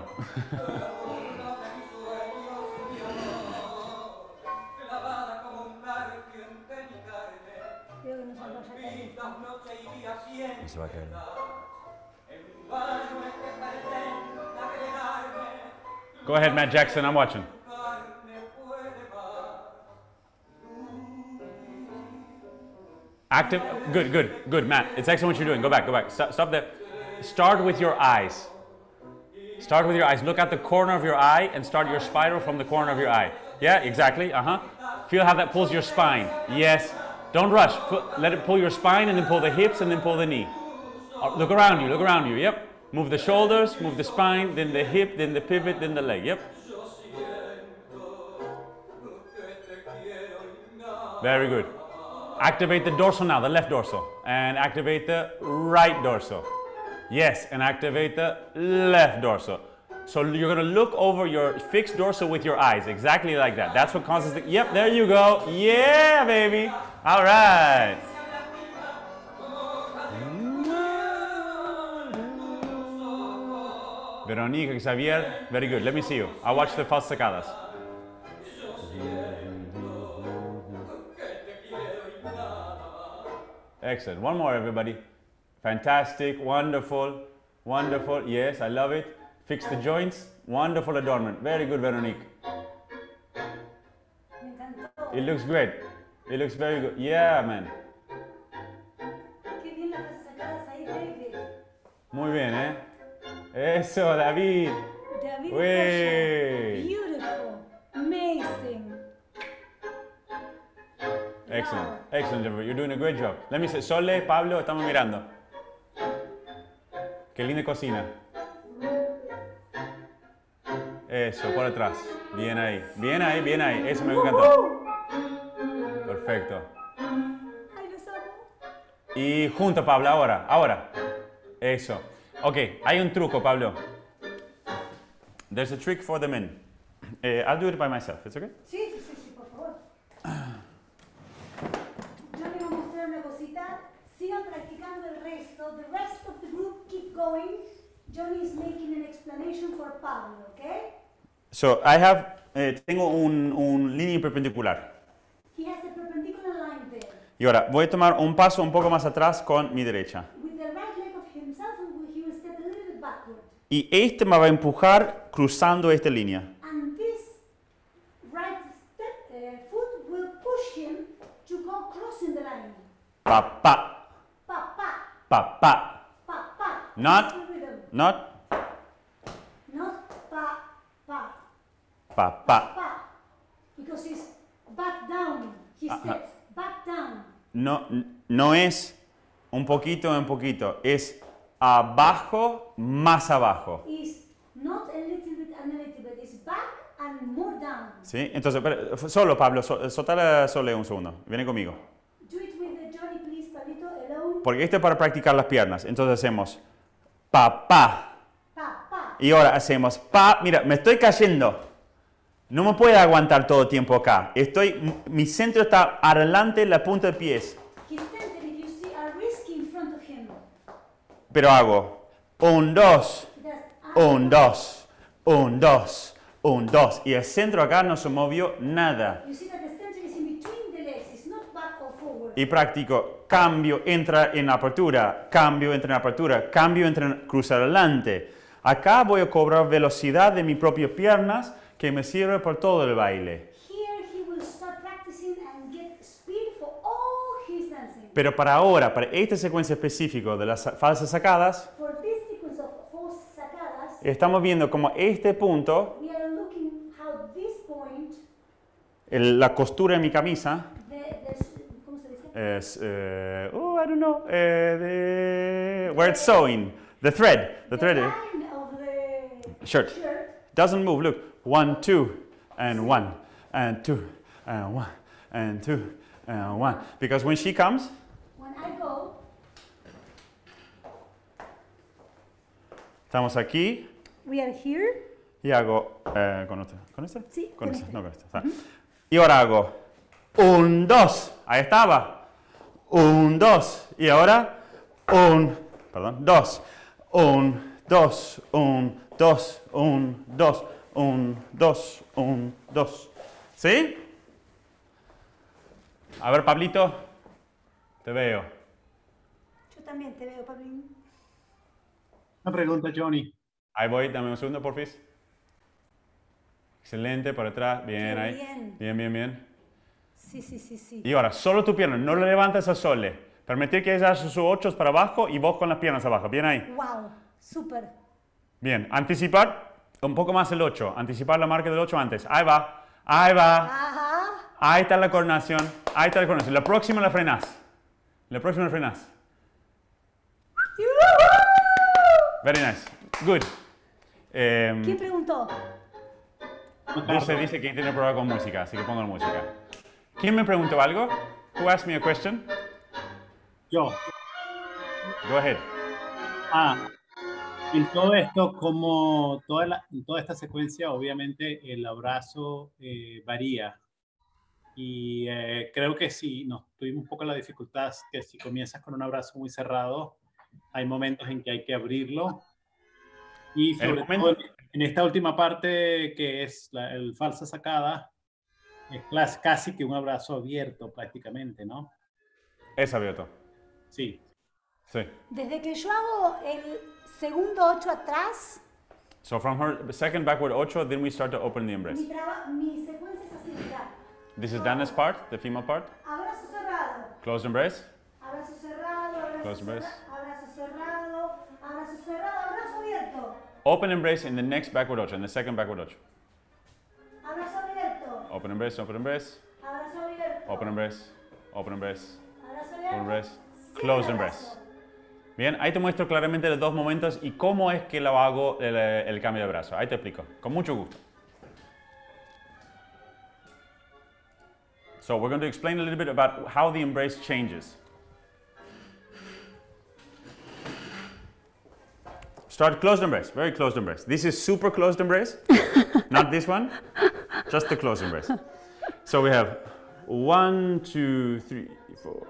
Go ahead, Matt Jackson, I'm watching. Active, good, good, good, Matt. It's excellent what you're doing. Go back, go back. Stop, stop there. Start with your eyes. Start with your eyes. Look at the corner of your eye and start your spiral from the corner of your eye. Yeah, exactly. Uh-huh. Feel how that pulls your spine. Yes. Don't rush. Let it pull your spine and then pull the hips and then pull the knee. Look around you. Look around you. Yep. Move the shoulders, move the spine, then the hip, then the pivot, then the leg. Yep. Very good. Activate the dorsal now, the left dorsal. And activate the right dorsal. Yes, and activate the left dorsal. So you're going to look over your fixed dorsal with your eyes, exactly like that. That's what causes the, yep, there you go. Yeah, baby. All right. Veronica, Xavier, very good. Let me see you. I'll watch the false sacadas. Excellent. One more, everybody. Fantastic, wonderful, wonderful. Yes, I love it. Fix the joints. Wonderful adornment. Very good, Veronique. It looks great. It looks very good. Yeah, man. Muy bien, ¿eh? Eso, David. David, Wey. beautiful, amazing. Excellent, Wow. excellent, Jennifer. You're doing a great job. Let me say, Sole, Pablo, estamos mirando. Qué linda cocina. Eso, por atrás. Bien ahí, bien ahí, bien ahí. Eso me encantó. Perfecto. Ay, los amo. Y junto, Pablo, ahora, ahora. Eso. Ok, hay un truco, Pablo. There's a trick for the men. Eh, I'll do it by myself. It's okay? Sí, sí, sí, sí, por favor. Yo les voy a mostrar una cosita. Sigan practicando el resto. The rest of the group keep going. Johnny is making an explanation for Pablo, okay? So, I have, eh, tengo un, un línea perpendicular. He has a perpendicular line there. Y ahora, voy a tomar un paso un poco más atrás con mi derecha. With the right leg of himself, he will step a little bit backward. Y este me va a empujar cruzando esta línea. And this right step, uh, foot will push him to go crossing the line. Pa, pa, Pa, pa, pa, pa. pa, pa. Not, That's the rhythm. not, Not pa, pa, pa, pa. pa. Because he's back down. He Ajá. steps back down. No, no es un poquito en poquito, es abajo, más abajo. Is not a little bit and a little bit. It's back and more down. ¿Sí? Entonces, pero, solo Pablo, so, soltala Sole un segundo. Viene conmigo. Do it with the Johnny, please, Pablito, alone. Porque esto es para practicar las piernas. Entonces hacemos pa, pa. Pa, pa. Y ahora hacemos pa. Mira, me estoy cayendo. No me puedo aguantar todo el tiempo acá. Estoy, mi centro está adelante de la punta de pies. He's centered, if you see a risk in front of him. Pero hago un, dos, He does up, un, dos, un, dos, un, dos. Y el centro acá no se movió nada. You see that the center is in between the legs. It's not back or forward. Y practico cambio, entra en apertura, cambio, entra en apertura, cambio, entra en cruzar adelante. Acá voy a cobrar velocidad de mis propias piernas que me sirve por todo el baile. Here he will start practicing and get speed for all his dancing. Pero para ahora, para esta secuencia específica de las falsas sacadas, For this sequence of false sacadas, estamos viendo como este punto, we are looking how this point, el- la costura de mi camisa, the, the, ¿cómo se dice? es, eh, oh, I don't know, eh, the, where it's sewing, the thread, the The thread line of the shirt shirt doesn't move. Look, one, two, and one, and two, and one, and two, and one. Because when she comes, when I go, estamos aquí we are here. y hago eh, con esto, ¿con esto? Sí, con con esto, este. no con esto. Está. Y ahora hago un, dos, ahí estaba, un, dos, y ahora un, perdón, dos, un, dos, un, dos, un, dos, un, dos, un, dos. ¿Sí? A ver, Pablito, te veo. Yo también te veo, Pablín. Una pregunta, Johnny. Ahí voy, dame un segundo, porfis. Excelente, por atrás, bien Qué ahí. bien. Bien, bien, bien. Sí, sí, sí, sí. Y ahora, solo tu pierna, no le levantes a Sole. Permitir que ella haga sus ochos para abajo y vos con las piernas abajo. Bien ahí. Wow, súper. Bien, anticipar un poco más el ocho. Anticipar la marca del ocho antes. Ahí va, ahí va. Ajá. Ahí está la coordinación. Ahí está la coordinación. La próxima la frenás. La próxima la frenás. Very nice. Good. Eh, ¿Quién preguntó? Dulce dice que tiene problema con música, así que pongo la música. ¿Quién me preguntó algo? Who asked me a question? Yo. Go ahead. Ah, en todo esto, como toda, la- en toda esta secuencia, obviamente el abrazo eh, varía. Y eh, creo que si nos tuvimos un poco la dificultad, que si comienzas con un abrazo muy cerrado, hay momentos en que hay que abrirlo. Y El sobre momento- todo en esta última parte, que es la el falsa sacada, es clas- casi que un abrazo abierto prácticamente, ¿no? Es abierto. Sí. Sí. Desde que yo hago el segundo ocho atrás, So from her second backward ocho, then we start to open the embrace. mi, traba- mi secuencia es así, mirá. This is Dana's part, the female part. Abrazo cerrado, Closed embrace. abrazo cerrado, abrazo, Close embrace. cerra- abrazo cerrado, abrazo cerrado, abrazo abierto, Open embrace in the next backward ocho, in the second backward ocho. abrazo abierto, Open embrace, open embrace, abrazo abierto, open embrace, open embrace, abrazo open abierto, embrace, cierre closed abrazo. embrace. Bien, ahí te muestro claramente los dos momentos y cómo es que lo hago el, el cambio de brazo. Ahí te explico, con mucho gusto. So we're going to explain a little bit about how the embrace changes. Start closed embrace, very closed embrace. This is super closed embrace, not this one, just the closed embrace. So we have one, two, three, four.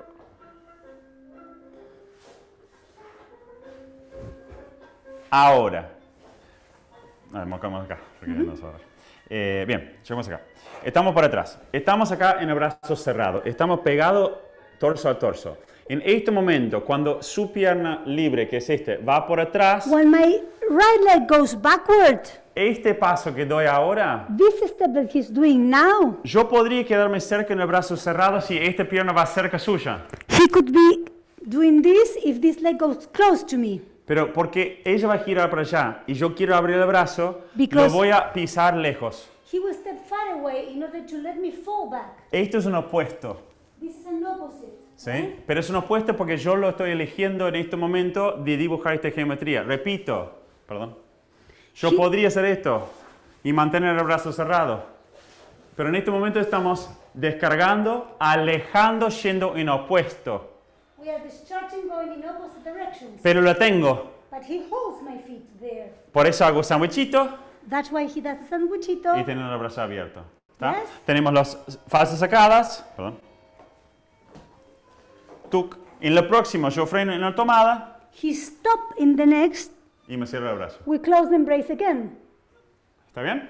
Ahora. A ver, marcamos acá, porque no sabe. Eh, bien, llegamos acá. Estamos por atrás. Estamos acá en el brazo cerrado. Estamos pegados torso a torso. En este momento, cuando su pierna libre, que es este, va por atrás, When my right leg goes backward, este paso que doy ahora, this step that he's doing now, yo podría quedarme cerca en el brazo cerrado si esta pierna va cerca suya. he could be doing this if this leg goes close to me. Pero porque ella va a girar para allá y yo quiero abrir el brazo, Because- lo voy a pisar lejos. He will step far away in order to let me fall back. Esto es un opuesto. This is an opposite. ¿Sí? right? Pero es un opuesto porque yo lo estoy eligiendo en este momento de dibujar esta geometría. Repito, perdón. Yo Sí. podría hacer esto y mantener el brazo cerrado. Pero en este momento estamos descargando, alejando, yendo en opuesto. We are discharging going in opposite directions. Pero lo tengo. But he holds my feet there. Por eso hago sandwichito That's why he does the sandwichito. y tengo el brazo abierto. ¿Está? Yes. Tenemos las fases sacadas. Perdón. Tuc. En lo próximo yo freno en la tomada He stop in the next. y me cierro el brazo. We close the embrace again. ¿Está bien?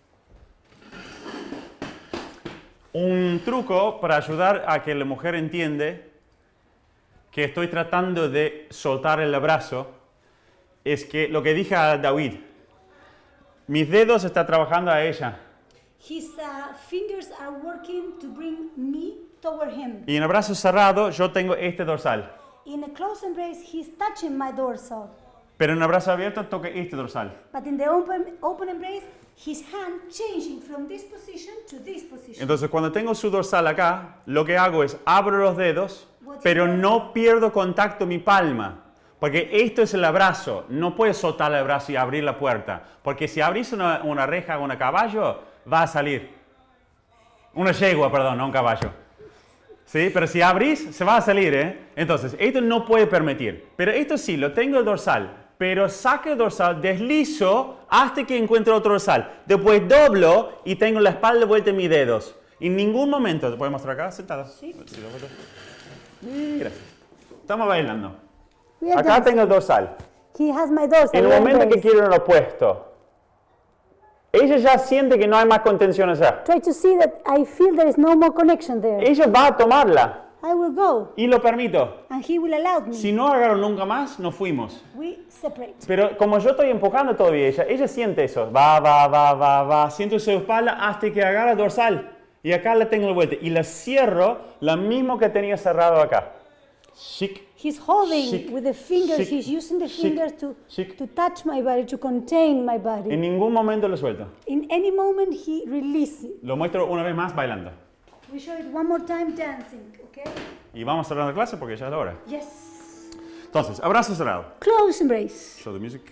Un truco para ayudar a que la mujer entiende que estoy tratando de soltar el brazo es que lo que dije a David, mis dedos están trabajando a ella His uh, fingers are working to bring me toward him. y en el brazo cerrado yo tengo este dorsal, In a close embrace, he's touching my dorsal. pero en el brazo abierto toco este dorsal. But in the open, open embrace, his hand changing from this position to this position. Entonces cuando tengo su dorsal acá, lo que hago es abro los dedos, pero no pierdo contacto mi palma. Porque esto es el abrazo, no puedes soltar el brazo y abrir la puerta. Porque si abrís una, una reja o un caballo, va a salir. Una yegua, perdón, no un caballo. ¿Sí? Pero si abrís, se va a salir, ¿eh? Entonces, esto no puede permitir. Pero esto sí, lo tengo el dorsal. Pero saco el dorsal, deslizo hasta que encuentro otro dorsal. Después doblo y tengo la espalda vuelta en mis dedos. En ningún momento, ¿te puedo mostrar acá? Sentada. Sí. Gracias. Estamos bailando. We are Acá dancing. tengo el dorsal. He has my dorsal. En el we momento que embrace. quiero el opuesto, ella ya siente que no hay más contención allá. Try to see that I feel there is no more connection there. Ella va a tomarla I will go, y lo permito. and he will allow me. Si no agarro nunca más, nos fuimos. We separate. Pero como yo estoy empujando todavía, ella, ella siente eso. Va, va, va, va, va. Siento su espalda hasta que agarra el dorsal. Y acá la tengo de vuelta. Y la cierro, la misma que tenía cerrado acá. Chic. He's holding Chic. with the fingers. Chic. He's using the Chic. fingers to, Chic. to touch my body, to contain my body. En ningún momento lo suelto. In any moment, he releases it. Lo muestro una vez más bailando. We show it one more time dancing, okay? Y vamos cerrando la clase porque ya es la hora. Yes. Entonces, abrazo cerrado. Close embrace. Show the music.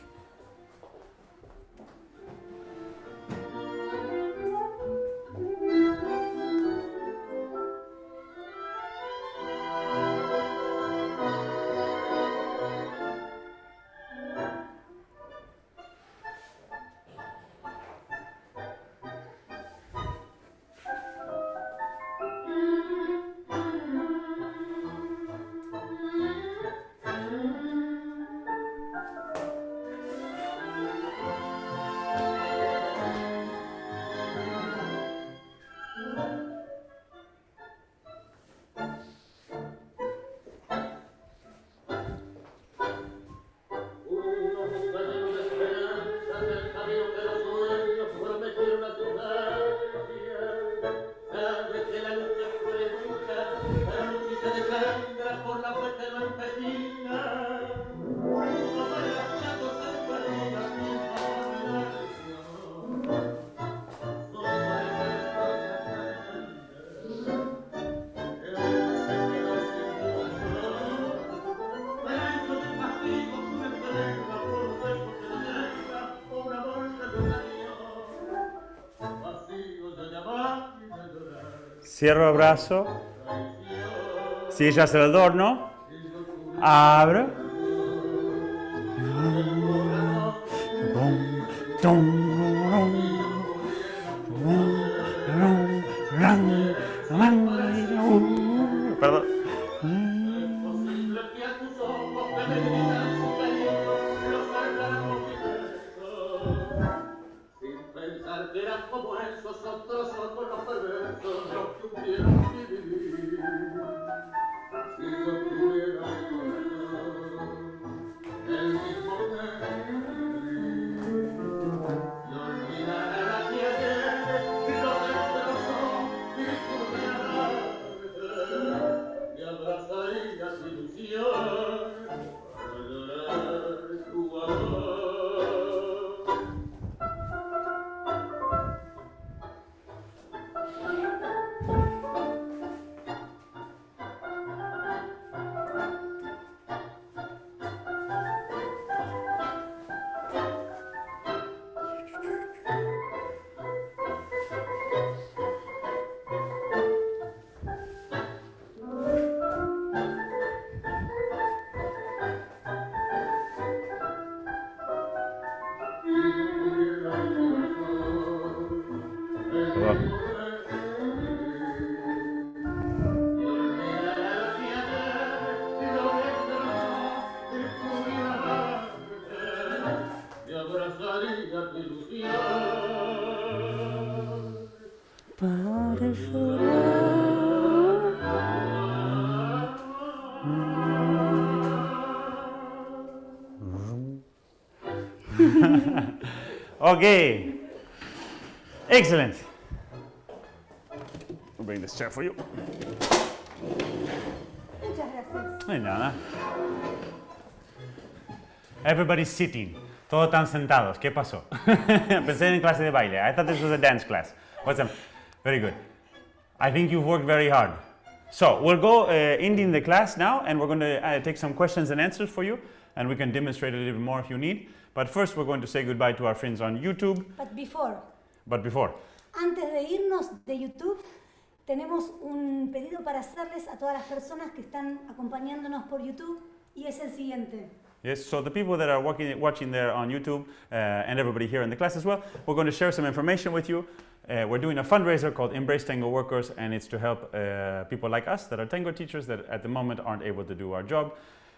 Cierro el brazo. Si ella hace el adorno, abro. Perdón. Okay. Excellent. I'll bring this chair for you. Muchas gracias. No hay nada. Everybody's sitting. Todos están sentados. ¿Qué pasó? Pensé en clase de baile. I thought this was a dance class. What's up? Very good. I think you've worked very hard. So we'll go uh, ending the class now, and we're going to uh, take some questions and answers for you, and we can demonstrate a little bit more if you need. But first, we're going to say goodbye to our friends on YouTube. But before, But before, antes de irnos de YouTube, tenemos un pedido para hacerles a todas las personas que están acompañándonos por YouTube, y es el siguiente. yes, so the people that are walking, watching there on YouTube uh, and everybody here in the class as well, we're going to share some information with you. Uh, we're doing a fundraiser called Embrace Tango Workers, and it's to help uh, people like us that are tango teachers that at the moment aren't able to do our job.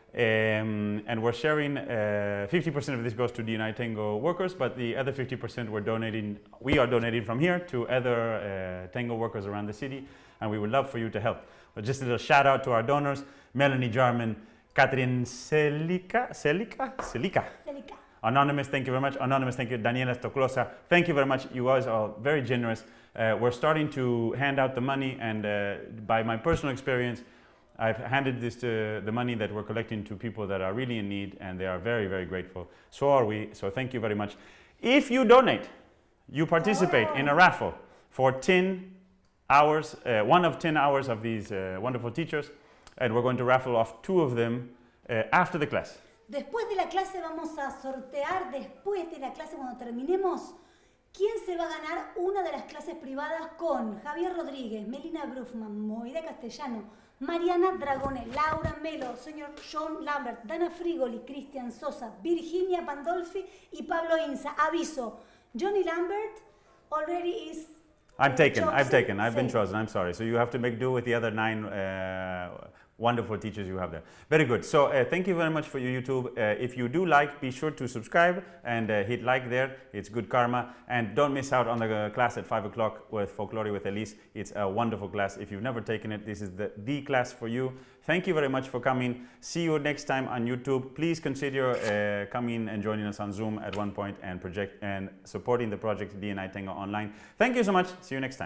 Um, and we're sharing, uh, fifty percent of this goes to D N I Tango workers, but the other fifty percent we're donating, we are donating from here to other uh, tango workers around the city, and we would love for you to help. But just a little shout out to our donors, Melanie Jarman, Catherine Celica, Celica, Celica. Celica. Anonymous, thank you very much. Anonymous, thank you. Daniela Stoklosa, thank you very much. You guys are very generous. Uh, we're starting to hand out the money, and uh, by my personal experience, I've handed this to the money that we're collecting to people that are really in need, and they are very, very grateful. So are we. So thank you very much. If you donate, you participate in a raffle for ten hours, uh, one of ten hours of these uh, wonderful teachers, and we're going to raffle off two of them uh, after the class. Después de la clase vamos a sortear, después de la clase cuando terminemos, quién se va a ganar una de las clases privadas con Javier Rodríguez, Melina Brufman, Moira Castellano, Mariana Dragone, Laura Melo, señor John Lambert, Dana Frigoli, Cristian Sosa, Virginia Pandolfi y Pablo Inza. Aviso, Johnny Lambert already is I'm taken, chosen. I've taken, I've been Sí. chosen, I'm sorry. So you have to make do with the other nine uh, wonderful teachers you have there. Very good. So uh, thank you very much for your YouTube. Uh, if you do like, be sure to subscribe and uh, hit like there. It's good karma. And don't miss out on the uh, class at five o'clock with Folklore with Elise. It's a wonderful class. If you've never taken it, this is the, the class for you. Thank you very much for coming. See you next time on YouTube. Please consider uh, coming and joining us on Zoom at one point and project and supporting the project D N I Tango Online. Thank you so much. See you next time.